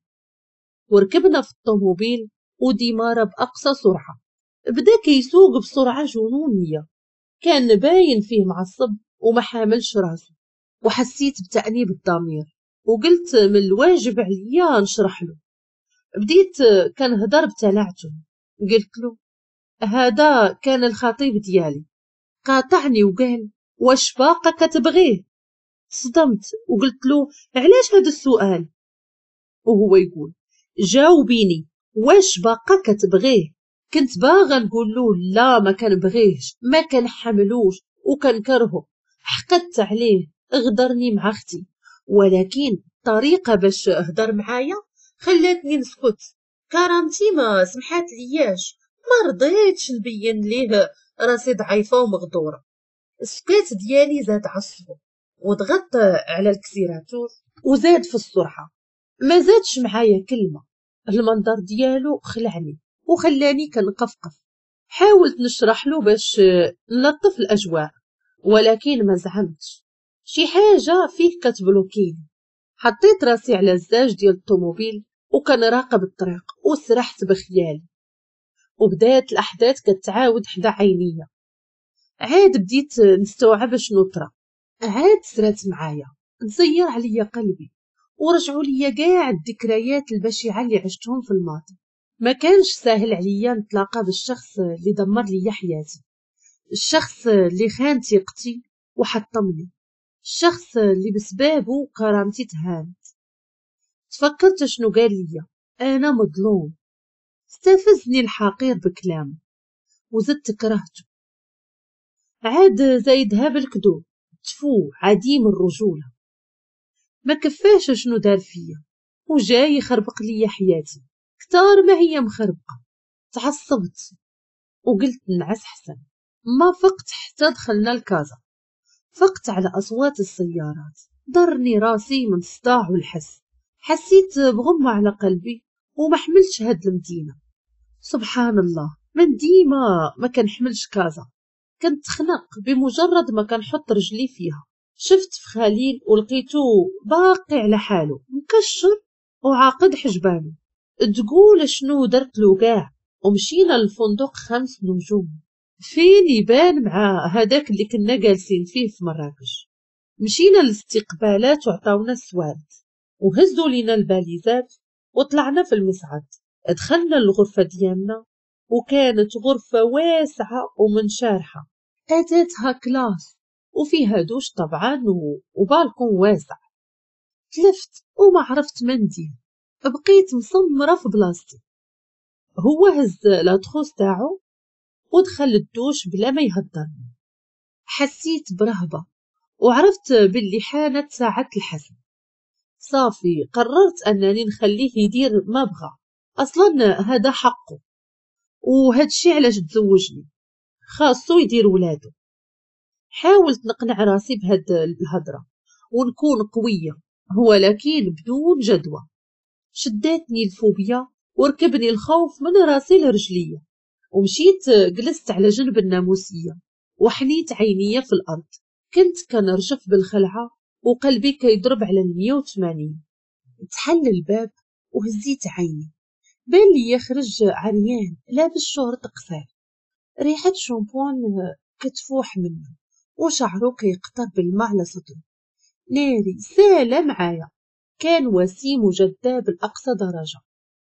وركبنا في الطوموبيل وديمارة بأقصى سرعة. بدا كيسوق بسرعة جنونية، كان باين فيه معصب وما حاملش راسه. وحسيت بتأنيب الضمير وقلت من الواجب عليا نشرح له. بديت كنهضر بتنعتم، قلت له هذا كان الخطيب ديالي. قاطعني وقال واش باقا كتبغيه؟ صدمت وقلت له علاش هذا السؤال؟ وهو يقول جاوبيني واش باقا كتبغيه؟ كنت باغا نقول له لا ما كنبغيهش، ما كنحملوش وكنكرهه، حقدت عليه، غدرني مع اختي، ولكن الطريقه باش هدر معايا خلاتني نسكت. كرامتي ما سمحات لياش، ما رضيتش نبين ليه راسي ضعيفه ومغدوره. السكات ديالي زاد عصبه وضغط على الكسيراتور وزاد في السرعه. ما زادش معايا كلمه. المنظر ديالو خلعني وخلاني كنقفقف. حاولت نشرح له باش نلطف الاجواء ولكن ما زعمتش، شي حاجه فيه كتبلوكيني. حطيت راسي على الزاج ديال الطوموبيل وكنراقب الطريق وسرحت بخيالي. وبدات الاحداث كتعاود حدا عينيا. عاد بديت نستوعب شنو طرا، عاد سرات معايا، تزير عليا قلبي ورجعوا ليا كاع الذكريات البشعه اللي عشتهم في الماضي. ما كانش ساهل عليا نتلاقى بالشخص اللي دمر لي حياتي، الشخص اللي خان ثقتي وحطمني، الشخص اللي بسبابه كرامتي تهانت. تفكرت شنو قال لي انا مظلوم، استفزني الحقير بكلامه وزدت كرهته. عاد زايدها بالكذوب، تفو عديم الرجولة. ما كفاش شنو دار فيا وجاي يخربق لي حياتي كتار ما هي مخربقة. تعصبت وقلت نعس حسن. ما فقت حتى دخلنا الكازا، فقت على أصوات السيارات، ضرني راسي من الصداع والحس، حسيت بغمة على قلبي وما حملتش هاد المدينة. سبحان الله، من ديما ما كنحملش كازا، كنت خنق بمجرد ما كنحط رجلي فيها. شفت في خليل ولقيتو باقي على حاله مكشر وعاقد حجبانه. تقول شنو درت له كاع؟ ومشينا للفندق خمس نجوم فين يبان مع هذاك اللي كنا جالسين فيه في مراكش. مشينا للاستقبالات وعطاونا السواد وهزوا لينا الباليزات وطلعنا في المصعد. دخلنا الغرفة ديالنا وكانت غرفة واسعة ومنشارحة، أتاتها كلاس وفيها دوش طبعا وبالكون واسع. تلفت وما عرفت ما ندير، بقيت مصمرة في بلاصتي. هو هز لاتخوص تاعو ودخل الدوش بلا ما يهضرني. حسيت برهبة وعرفت باللي حانت ساعة الحسم. صافي قررت أنني نخليه يدير ما بغى، أصلا هذا حقه وهذا الشي علاش تزوجني، خاصو يدير ولادو. حاولت نقنع راسي بهاد الهضرة ونكون قوية، ولكن بدون جدوى. شداتني الفوبيا وركبني الخوف من راسي لرجلية، ومشيت جلست على جنب الناموسية وحنيت عيني في الأرض. كنت كنرجف بالخلعة وقلبي كيضرب على المية وثمانين. تحل الباب وهزيت عيني، بان لي يخرج عريان لابس شورت قصير، ريحة شامبون كتفوح منه وشعره كيقطر بالماء على صدره. ناري سالة معايا، كان وسيم وجذاب لأقصى درجة.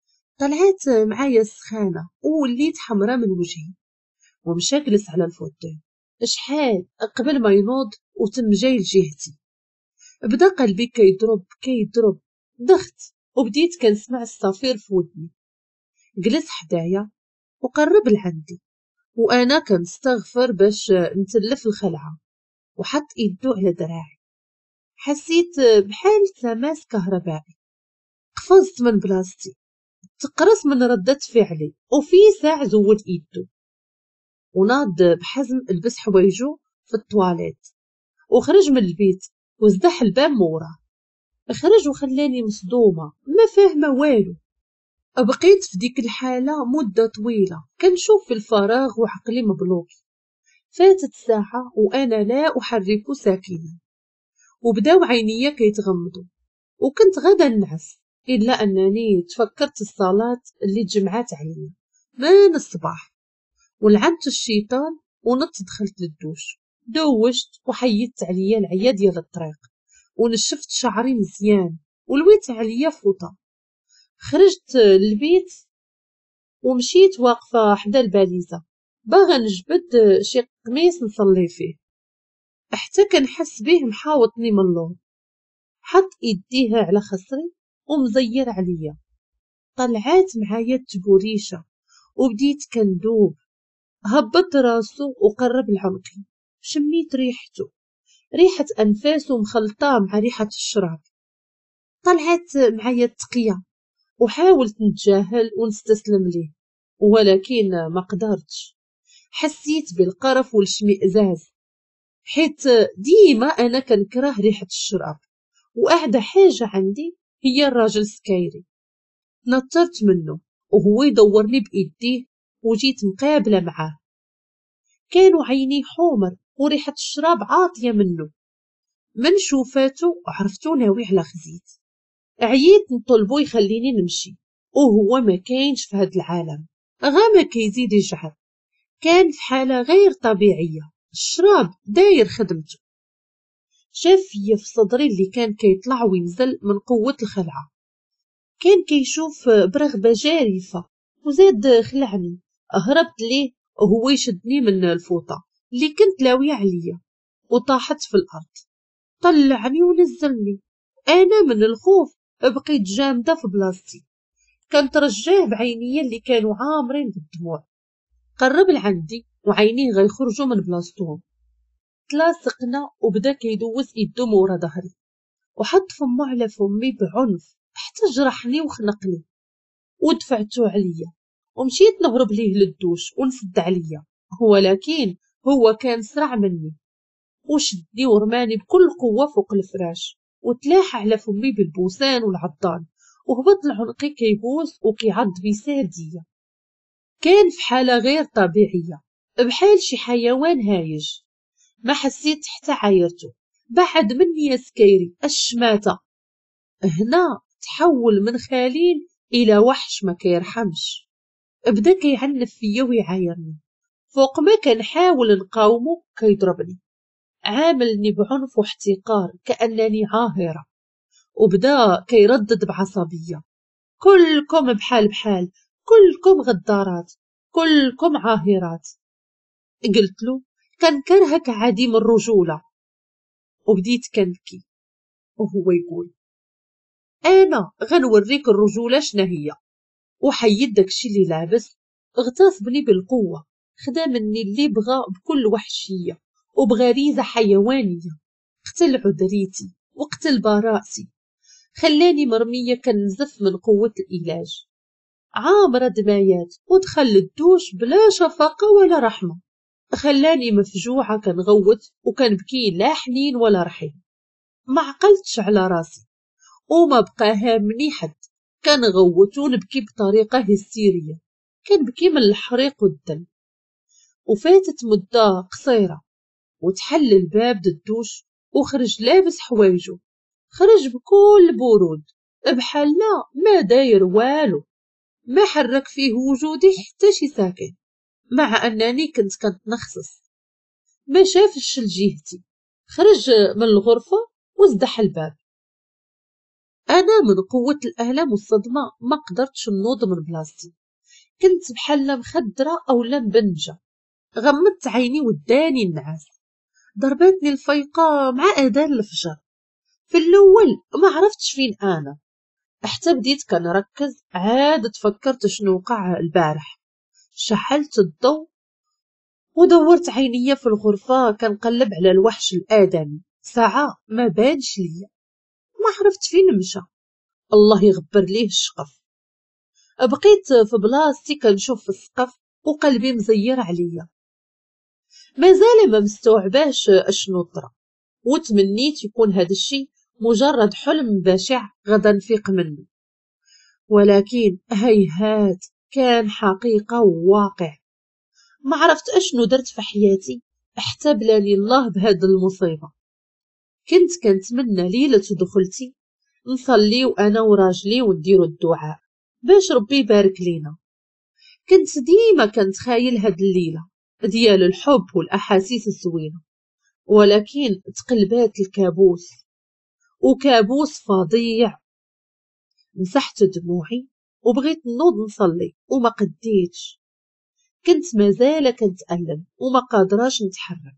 طلعت معايا السخانة ووليت حمرا من وجهي ومشى جلس على الفوتين. شحال قبل ما ينوض وتم جاي لجهتي. بدا قلبي كيضرب كيضرب، دخت وبديت كنسمع الصفير في ودني. جلس حدايا وقرب لعندي وانا كنستغفر باش نتلف الخلعة، وحط يدو على دراعي. حسيت بحال تماس كهربائي، قفزت من بلاصتي، تقرص من ردة فعلي، وفي ساع زود يدو وناض بحزم لبس حوايجو في الطواليت وخرج من البيت وزدح الباب موراه. خرج وخلاني مصدومة ما فاهمة والو. بقيت في ديك الحالة مدة طويلة كنشوف في الفراغ وعقلي مبلوط. فاتت ساعة وأنا لا أحرك ساكنا، وبداو عينيا كيتغمضوا وكنت غدا نعس، إلا أنني تفكرت الصلاة اللي تجمعات عليا من الصباح ولعنت الشيطان ونط دخلت للدوش. دوشت وحيدت عليا العيا ديال الطريق ونشفت شعري مزيان ولويت عليا فوطة. خرجت للبيت ومشيت واقفة حدا الباليزة باغا نجبد شي قميص نصلي فيه، حتى كنحس بيه محاوطني من اللور. حط يديه على خصري ومزير عليا. طلعات معايا التبوريشة وبديت كندوب. هبط راسو وقرب لعنقي، شميت ريحته، ريحة أنفاسه مخلطة مع ريحة الشراب. طلعت معايا التقية وحاولت نتجاهل ونستسلم ليه، ولكن ما قدرتش. حسيت بالقرف والاشمئزاز، حيت ديما أنا كنكره ريحة الشراب، وأعدى حاجة عندي هي الراجل سكايري. نطرت منه وهو يدورني بإيديه وجيت مقابلة معاه. كانوا عيني حمر وريحة الشراب عاطية منه. من شوفاتو عرفتو ناوي على خزيت. عييت نطلبو يخليني نمشي وهو ما كاينش في هاد العالم، غا ما كيزيد يجعر. كان في حالة غير طبيعية، الشراب داير خدمته. شاف فيا في صدري اللي كان كيطلع وينزل من قوة الخلعة، كان كيشوف برغبة جارفة وزاد خلعني. هربت ليه وهو يشدني من الفوطة اللي كنت لاوية عليا وطاحت في الأرض. طلعني ونزلني، أنا من الخوف بقيت جامدة في بلاصتي. كانت رجاه بعينيا اللي كانوا عامرين بالدموع. قرب لعندي وعينيه غيخرجوا من بلاصتهم. تلاصقنا وبدا كيدوز يدو مورا ظهري وحط فمو على فمي بعنف حتى جرحني وخنقني ودفعتو عليا ومشيت نهرب ليه للدوش ونسد عليا، ولكن هو كان سرع مني وشدني ورماني بكل قوة فوق الفراش وتلاح على فمي بالبوسان والعضان، وهبط لعنقي كيبوس وكيعض بسادية. كان في حالة غير طبيعية، بحال شي حيوان هايج. ما حسيت حتى عايرته. بعد مني يا سكيري الشماتة. هنا تحول من خليل إلى وحش ما كيرحمش. بدا كيعنف فيا ويعايرني. فوق ما كنحاول نقاومه كيضربني، عاملني بعنف واحتقار كأنني عاهرة. وبدا كيردد بعصبية: كلكم بحال بحال، كلكم غدارات، كلكم عاهرات. قلت له: كنكرهك عديم الرجولة. وبديت كنبكي وهو يقول: انا غنوريك الرجولة شنا هي. وحيد داكشي اللي لابس، اغتصبني بالقوة، خدا مني اللي بغى بكل وحشية وبغريزة حيوانية، قتل عذريتي وقتل براءتي، خلاني مرمية كنزف من قوة العلاج، عامرة دمايات ودخل الدوش بلا شفقة ولا رحمة، خلاني مفجوعة كنغوت وكنبكي لا حنين ولا رحيم. ما عقلتش على راسي وما بقى هامني حد، كنغوت ونبكي بطريقة هستيرية، كنبكي من الحريق والدم. وفاتت مدة قصيرة وتحل الباب الدوش وخرج لابس حوايجو، خرج بكل برود بحال لا ما داير والو، ما حرك فيه وجودي حتى شي ساكن، مع أنني كنت كنتنخصص. ما شافش لجهتي، خرج من الغرفة وزدح الباب. أنا من قوة الألم والصدمة ما قدرتش نوض من بلاصتي، كنت بحال مخدرة أو لا مبنجة. غمضت عيني وداني النعاس، ضربتني الفيقة مع أذان الفجر. في الأول ما عرفتش فين أنا، حتى بديت كنركز، عاد تفكرت شنو وقع البارح. شحلت الضوء ودورت عينيا في الغرفة، كنقلب على الوحش الآدمي. ساعة ما بانش ليا، ما عرفت فين مشى، الله يغبر ليه الشقف. بقيت في بلاصتي كنشوف في السقف وقلبي مزير عليا، مازال ما مستوعباش اشنو طرا، وتمنيت يكون هذا الشيء مجرد حلم بشع غدا نفيق منه. ولكن هيهات، كان حقيقة وواقع. ما عرفت اشنو درت في حياتي حتى بلاني الله بهاد المصيبة. كنت كنتمنى ليلة دخلتي نصلي وانا وراجلي ونديرو الدعاء باش ربي يبارك لينا. كنت ديما كنتخايل هاد الليلة ديال الحب والاحاسيس الزوينة، ولكن تقلبات الكابوس، وكابوس فظيع. مسحت دموعي وبغيت نوض نصلي وما قديتش، كنت مازال كنتألم وما قادراش نتحرك.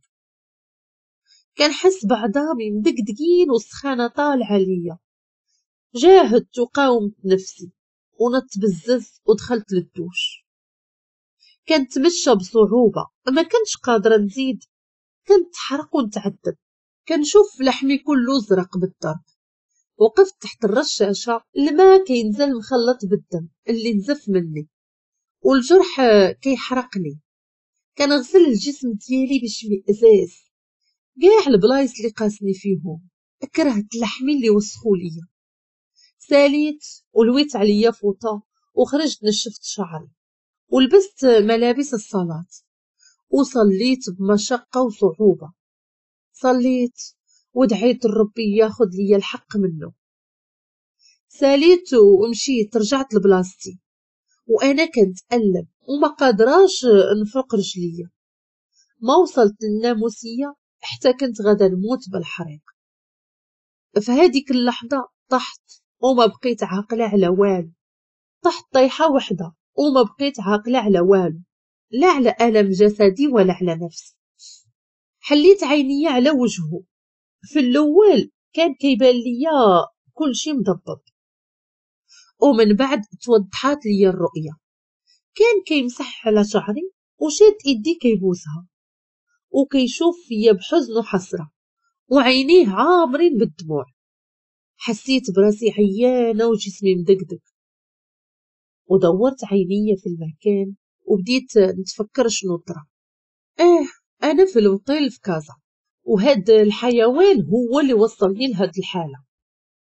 كنحس بعظامي مدقدقين والسخانة طالعة ليا. جاهدت وقاومت نفسي ونتبزز ودخلت للدوش. كنتمشى بصعوبة، ما كنتش قادرة نزيد، كنتحرق ونتعذب، كنشوف لحمي كله زرق بالضرب. وقفت تحت الرشاشة، الماء كينزل مخلط بالدم اللي نزف مني، والجرح كيحرقني. كنغسل الجسم ديالي باشمئزاز، كاع البلايص اللي قاسني فيهم. كرهت لحمي اللي وسخو ليا. ساليت ولويت عليا فوطة وخرجت نشفت شعري ولبست ملابس الصلاة وصليت بمشقة وصعوبة. صليت ودعيت ربي ياخذ لي الحق منه. ساليت ومشيت، رجعت لبلاصتي وانا كنتألم وما قادراش نفوق رجليا. ما وصلت للناموسية حتى كنت غدا نموت بالحريق. في هذيك اللحظة طحت وما بقيت عاقلة على والو. طحت طيحة وحدة وما بقيت عاقلة على والو، لا على ألم جسدي ولا على نفسي. حليت عيني على وجهه. في الأول كان كيبان ليا كل شيء مضبب، ومن بعد توضحات لي الرؤية. كان كيمسح على شعري وشاد ايدي كيبوسها وكيشوف فيا بحزن وحسرة، وعينيه عامرين بالدموع. حسيت براسي عيانة وجسمي مدقدق، ودورت عيني في المكان وبديت نتفكر شنو طرا. اه انا في الوطيل في كازا، وهاد الحيوان هو اللي وصلني لهاد الحالة.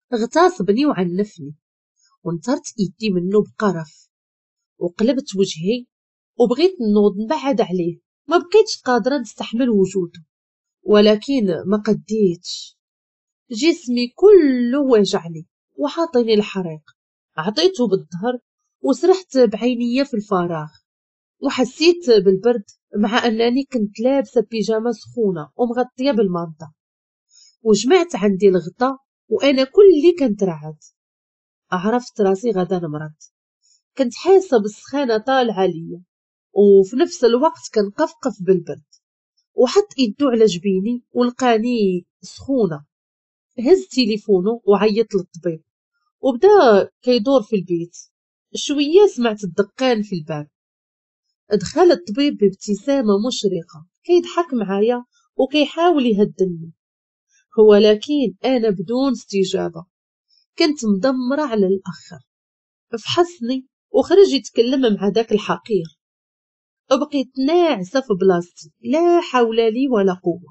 اغتصبني وعنفني، ونطرت ايدي منه بقرف، وقلبت وجهي وبغيت نوض نبعد عليه. ما بقيتش قادرة نستحمل وجوده، ولكن ما قديتش. جسمي كله واجعني وحاطيني الحريق. عطيته بالظهر وسرحت بعينيا في الفراغ، وحسيت بالبرد مع أنني كنت لابسة بيجامة سخونة ومغطية بالمانطة. وجمعت عندي الغطا وأنا كلي كنترعد. عرفت راسي غدا نمرض. كنت حاسة بالسخانة طالعة ليا، وفي نفس الوقت كنقفقف بالبرد. وحط يدو على جبيني ولقاني سخونة. هز تليفونه وعيط للطبيب، وبدا كيدور في البيت. شوية سمعت الدقان في الباب. دخل الطبيب بابتسامة مشرقة، كيضحك معايا وكيحاول يهدني، ولكن أنا بدون استجابة. كنت مدمرة على الآخر. فحصني وخرج يتكلم مع داك الحقير. بقيت ناعسة في بلاصتي، لا حول لي ولا قوة.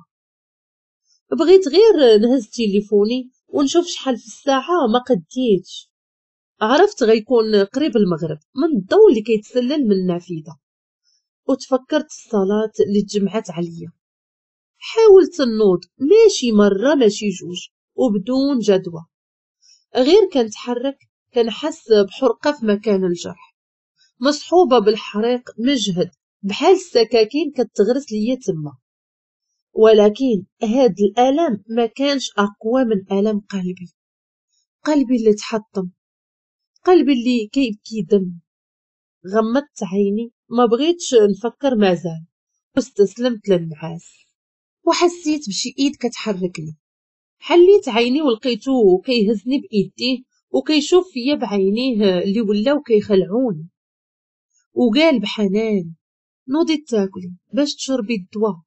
بغيت غير نهز تليفوني ونشوف شحال في الساعة، ما قديتش. عرفت غيكون قريب المغرب من الضوء اللي كيتسلل من النافذة، وتفكرت الصلاة اللي تجمعت عليا. حاولت النوض، ماشي مرة ماشي جوج، وبدون جدوى. غير كنتحرك كنحس بحرقة في مكان الجرح، مصحوبة بالحريق مجهد، بحال السكاكين كتغرس ليا تما. ولكن هاد الألم ما كانش أقوى من ألم قلبي. قلبي اللي تحطم، قلبي اللي كيبكي دم. غمضت عيني، ما بغيتش نفكر مازال، واستسلمت للنعاس. وحسيت بشي ايد كتحركني. حليت عيني ولقيتو كيهزني بايديه وكيشوف فيا بعينيه اللي ولاو كيخلعوني، وقال بحنان: نوضي تاكلي باش تشربي الدواء.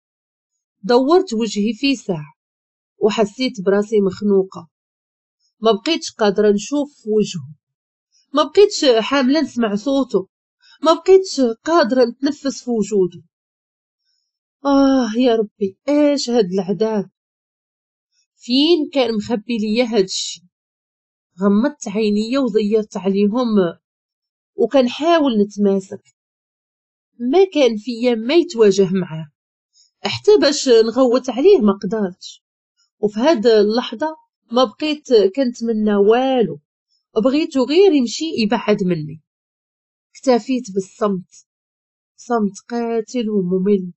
دورت وجهي في ساعة وحسيت براسي مخنوقة. ما بقيتش قادرة نشوف وجهه، ما بقيتش حاملة نسمع صوته، ما بقيتش قادرة نتنفس في وجوده. آه يا ربي، ايش هاد العذاب؟ فين كان مخبي ليا هاد الشي؟ غمضت عينيا وزيرت عليهم وكنحاول نتماسك. ما كان فيا ما يتواجه معاه، حتى باش نغوت عليه ما قدرتش. وفي هاد اللحظة ما بقيت كنتمنى والو، بغيتو غير يمشي يبعد مني. اكتفيت بالصمت، صمت قاتل وممل.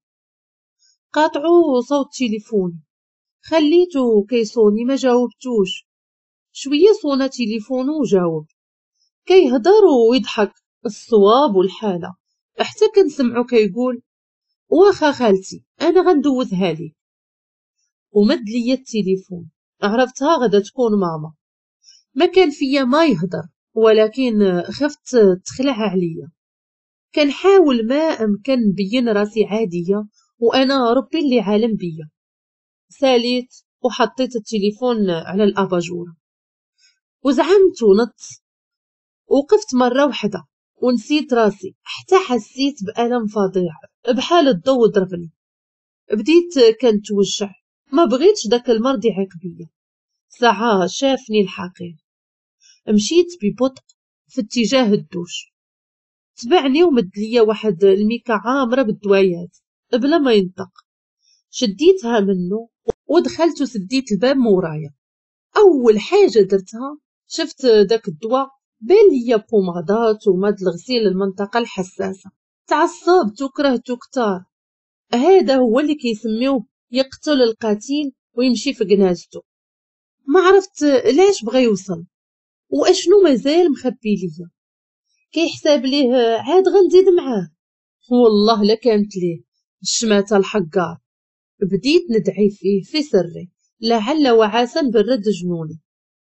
قاطعو صوت تليفوني، خليته كيصوني ما جاوبتوش. شوية صونا تليفونه وجاوب، كيهضر ويضحك الصواب والحالة. حتى كنسمعو كيقول: واخا خالتي انا غندوزها ليك. ومد ليا التليفون. عرفتها غدا تكون ماما. ما كان فيا ما يهضر، ولكن خفت تخلع عليا. كنحاول ما امكن نبين راسي عادية وانا ربي اللي عالم بيا. ساليت وحطيت التليفون على الاباجوره وزعمت ونط. وقفت مرة واحدة ونسيت راسي، حتى حسيت بألم فظيع بحال الضو ضربني. بديت كنتوجع، ما بغيتش داك المرض يعيق بيا. ساعة شافني الحقير. مشيت ببطء في اتجاه الدوش. تبعني ومد ليا واحد الميكا عامرة بالدوايات بلا ما ينطق. شديتها منه ودخلت وسديت الباب مورايا. أول حاجة درتها شفت داك الدواء، بان ليا بومادات وماد الغسيل المنطقة الحساسة. تعصبت وكرهتو كتار. هذا هو اللي كيسميوه يقتل القتيل ويمشي في جنازته. ما عرفت لاش بغى يوصل واشنو مازال مخبي ليا. كيحساب ليه عاد غنزيد معاه. والله لا كانت ليه الشماتة الحقار. بديت ندعي فيه في سري لعل وعسى نبرد جنوني.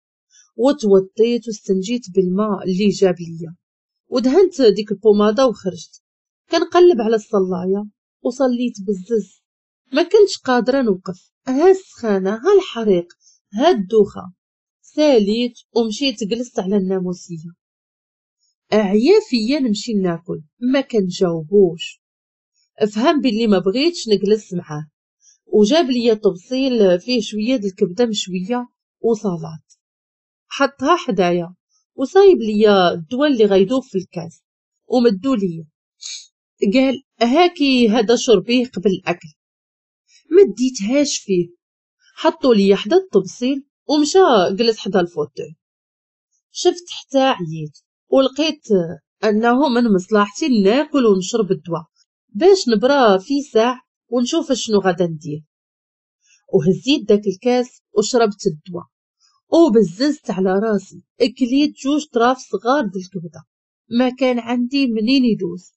وتوضيت واستنجيت بالماء اللي جاب ليا ودهنت ديك البوماده وخرجت. كنقلب على الصلايه وصليت بالزز. ما كنتش قادره نوقف، ها السخانه ها الحريق ها الدوخه. ساليت ومشيت جلست على الناموسيه. اعيا فيا نمشي ناكل، ما كنجاوبوش. افهم باللي ما بغيتش نجلس معاه، وجاب لي طبسيل فيه شويه د الكبده مشويه وصلاه. حطها حدايا وصايب ليا الدواء اللي غيدوب في الكاس ومدو ليا. قال هاكي هذا شربيه قبل الأكل. مديتهاش فيه، حطو ليا حدا الطبسيل ومشى جلس حدا الفوتوي. شفت حتى عييت ولقيت انه من مصلحتي ناكل ونشرب الدواء باش نبرا في ساعة ونشوف شنو غادا ندير. وهزيت داك الكاس وشربت الدواء وبززت على راسي، اكليت جوج طراف صغار د الكبده، ما كان عندي منين يدوز.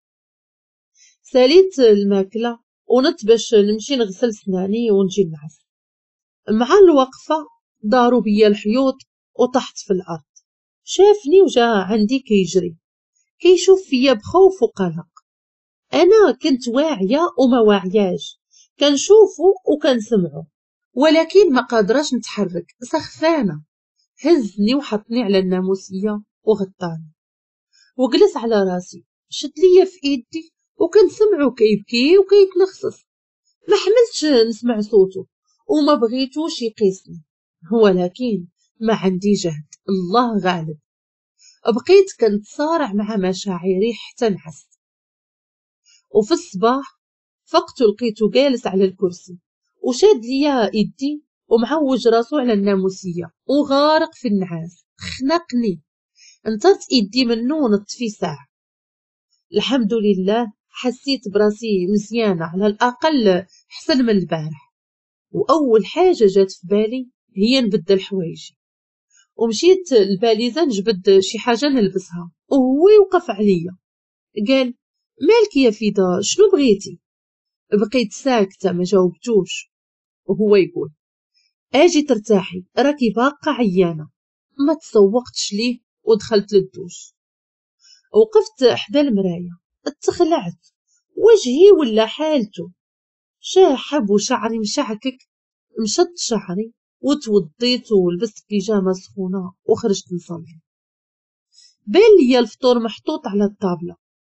ساليت الماكله ونط باش نمشي نغسل سناني ونجي نعس. مع الوقفه داروا بيا الحيوط وطحت في الارض. شافني وجا عندي كيجري كيشوف فيا بخوف وقلق. انا كنت واعيه وما واعياش، كنشوفو وكنسمعو ولكن ما قادراش نتحرك، سخفانه. هزني وحطني على الناموسيه وغطاني وجلس على راسي، شد ليا في ايدي وكنسمعو كيبكي وكيتنخصص. ما حملتش نسمع صوته وما بغيتوش يقيسني، ولكن ما عندي جهد، الله غالب. بقيت كنتصارع مع مشاعري حتى نعست. وفي الصباح فقت لقيتو جالس على الكرسي وشاد ليا يدي ومعوج راسو على الناموسيه وغارق في النعاس. خنقني، انطرت يدي منو ونط في ساعه. الحمد لله حسيت براسي مزيانه، على الاقل حسن من البارح. واول حاجه جات في بالي هي نبدل حوايجي، ومشيت الباليزه نجبد شي حاجه نلبسها. وهو يوقف عليا قال مالك يا فيدا شنو بغيتي؟ بقيت ساكته ما جاوبتوش. وهو يقول اجي ترتاحي راكي باقه عيانه. ما تسوقتش ليه ودخلت للدوش. وقفت حدا المرايه، اتخلعت، وجهي ولا حالته شاحب وشعري مشعكك. مشط شعري وتوضيت ولبست بيجامه سخونه وخرجت نصلي. بان ليا الفطور محطوط على الطابله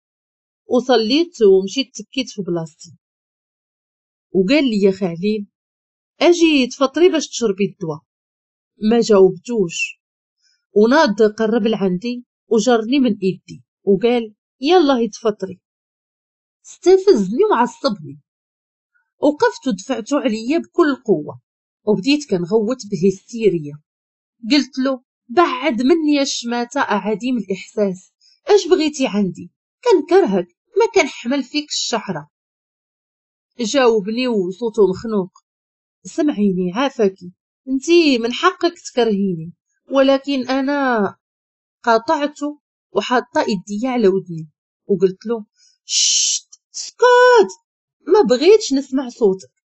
وصليت ومشيت تكيت في بلاصتي. وقال لي يا خليل اجي تفطري باش تشربي الدواء. ما جاوبتوش، وناض قرب لعندي وجرني من ايدي وقال يلا يتفطري. استفزني وعصبني. وقفت ودفعته عليا بكل قوه وبديت كنغوت بهستيريا. قلت له بعد مني يا الشماته عديم الاحساس، اش بغيتي عندي؟ كنكرهك، ما كنحمل فيك الشحره. جاوبني وصوته مخنوق سمعيني عافاكي، انتي من حقك تكرهيني، ولكن انا قاطعته وحاطه يدي على ودني وقلت له شت سكوت، ما بغيتش نسمع صوتك.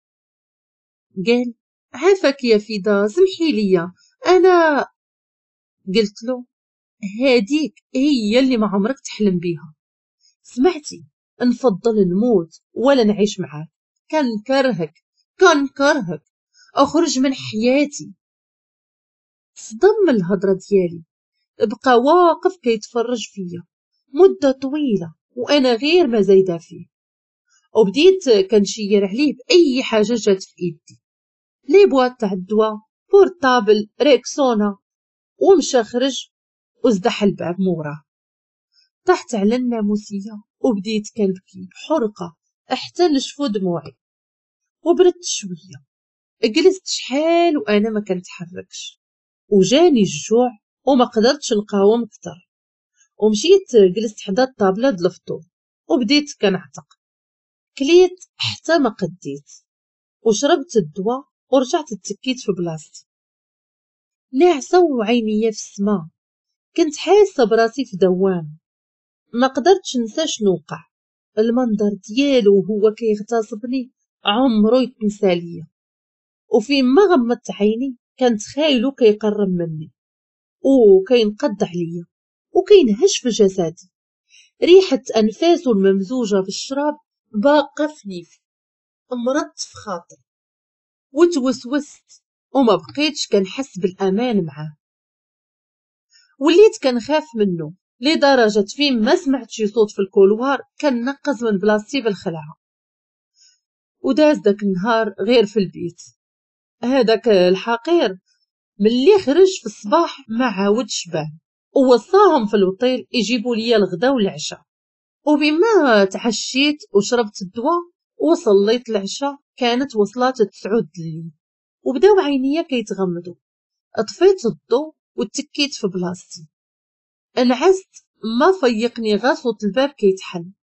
قال عافاك يا فيدا سمحي لي انا. قلت له هاديك هي اللي ما عمرك تحلم بيها. سمعتي، نفضل نموت ولا نعيش معاك. كنكرهك كنكرهك، اخرج من حياتي. صدم الهضره ديالي، بقى واقف كيتفرج فيا مده طويله وانا غير ما زايده فيه. وبديت كنشير عليه باي حاجه جات في ايدي، لي بواط تاع الدواء، بورطابل، ريكسونا. ومشى خرج وزدح الباب موراه. طحت على الناموسيه وبديت كنبكي بحرقه حتى نشفو دموعي. وبردت شويه، جلست شحال وانا ما كنتحركش، وجاني الجوع وما قدرتش نقاوم اكثر. ومشيت جلست حدا الطابله د الفطور وبديت كنعتق. كليت حتى ما قديت وشربت الدواء ورجعت تكيت في بلاصتي ناعسه وعينيا في السماء. كنت حاسه براسي في دوام، ما قدرتش ننسى شنو وقع. المنظر ديالو وهو كيغتصبني عمرو يتنسى ليا. وفي ما غمضت عيني كانت خايلو كيقرب مني وكينقض عليا وكينهش في جسدي. ريحه انفاسه الممزوجه بالشراب باقه في نيفي. مرضت في خاطري وتوسوست وما بقيتش كنحس بالامان معاه. وليت كنخاف منه لدرجه فين ما سمعت شي صوت في الكولوار كنقز من بلاصتي بالخلعه. وداز داك النهار غير في البيت. هذاك الحقير ملي خرج في الصباح ما عاودش بان، ووصاهم في الوطيل يجيبوا ليا الغدا والعشاء. وبما تعشيت وشربت الدواء وصليت العشاء كانت وصلات تسعود الليل، وبداو عينيا كيتغمضوا. طفيت الضو وتكيت في بلاصتي، انعست. ما فيقني غير صوت الباب كيتحل،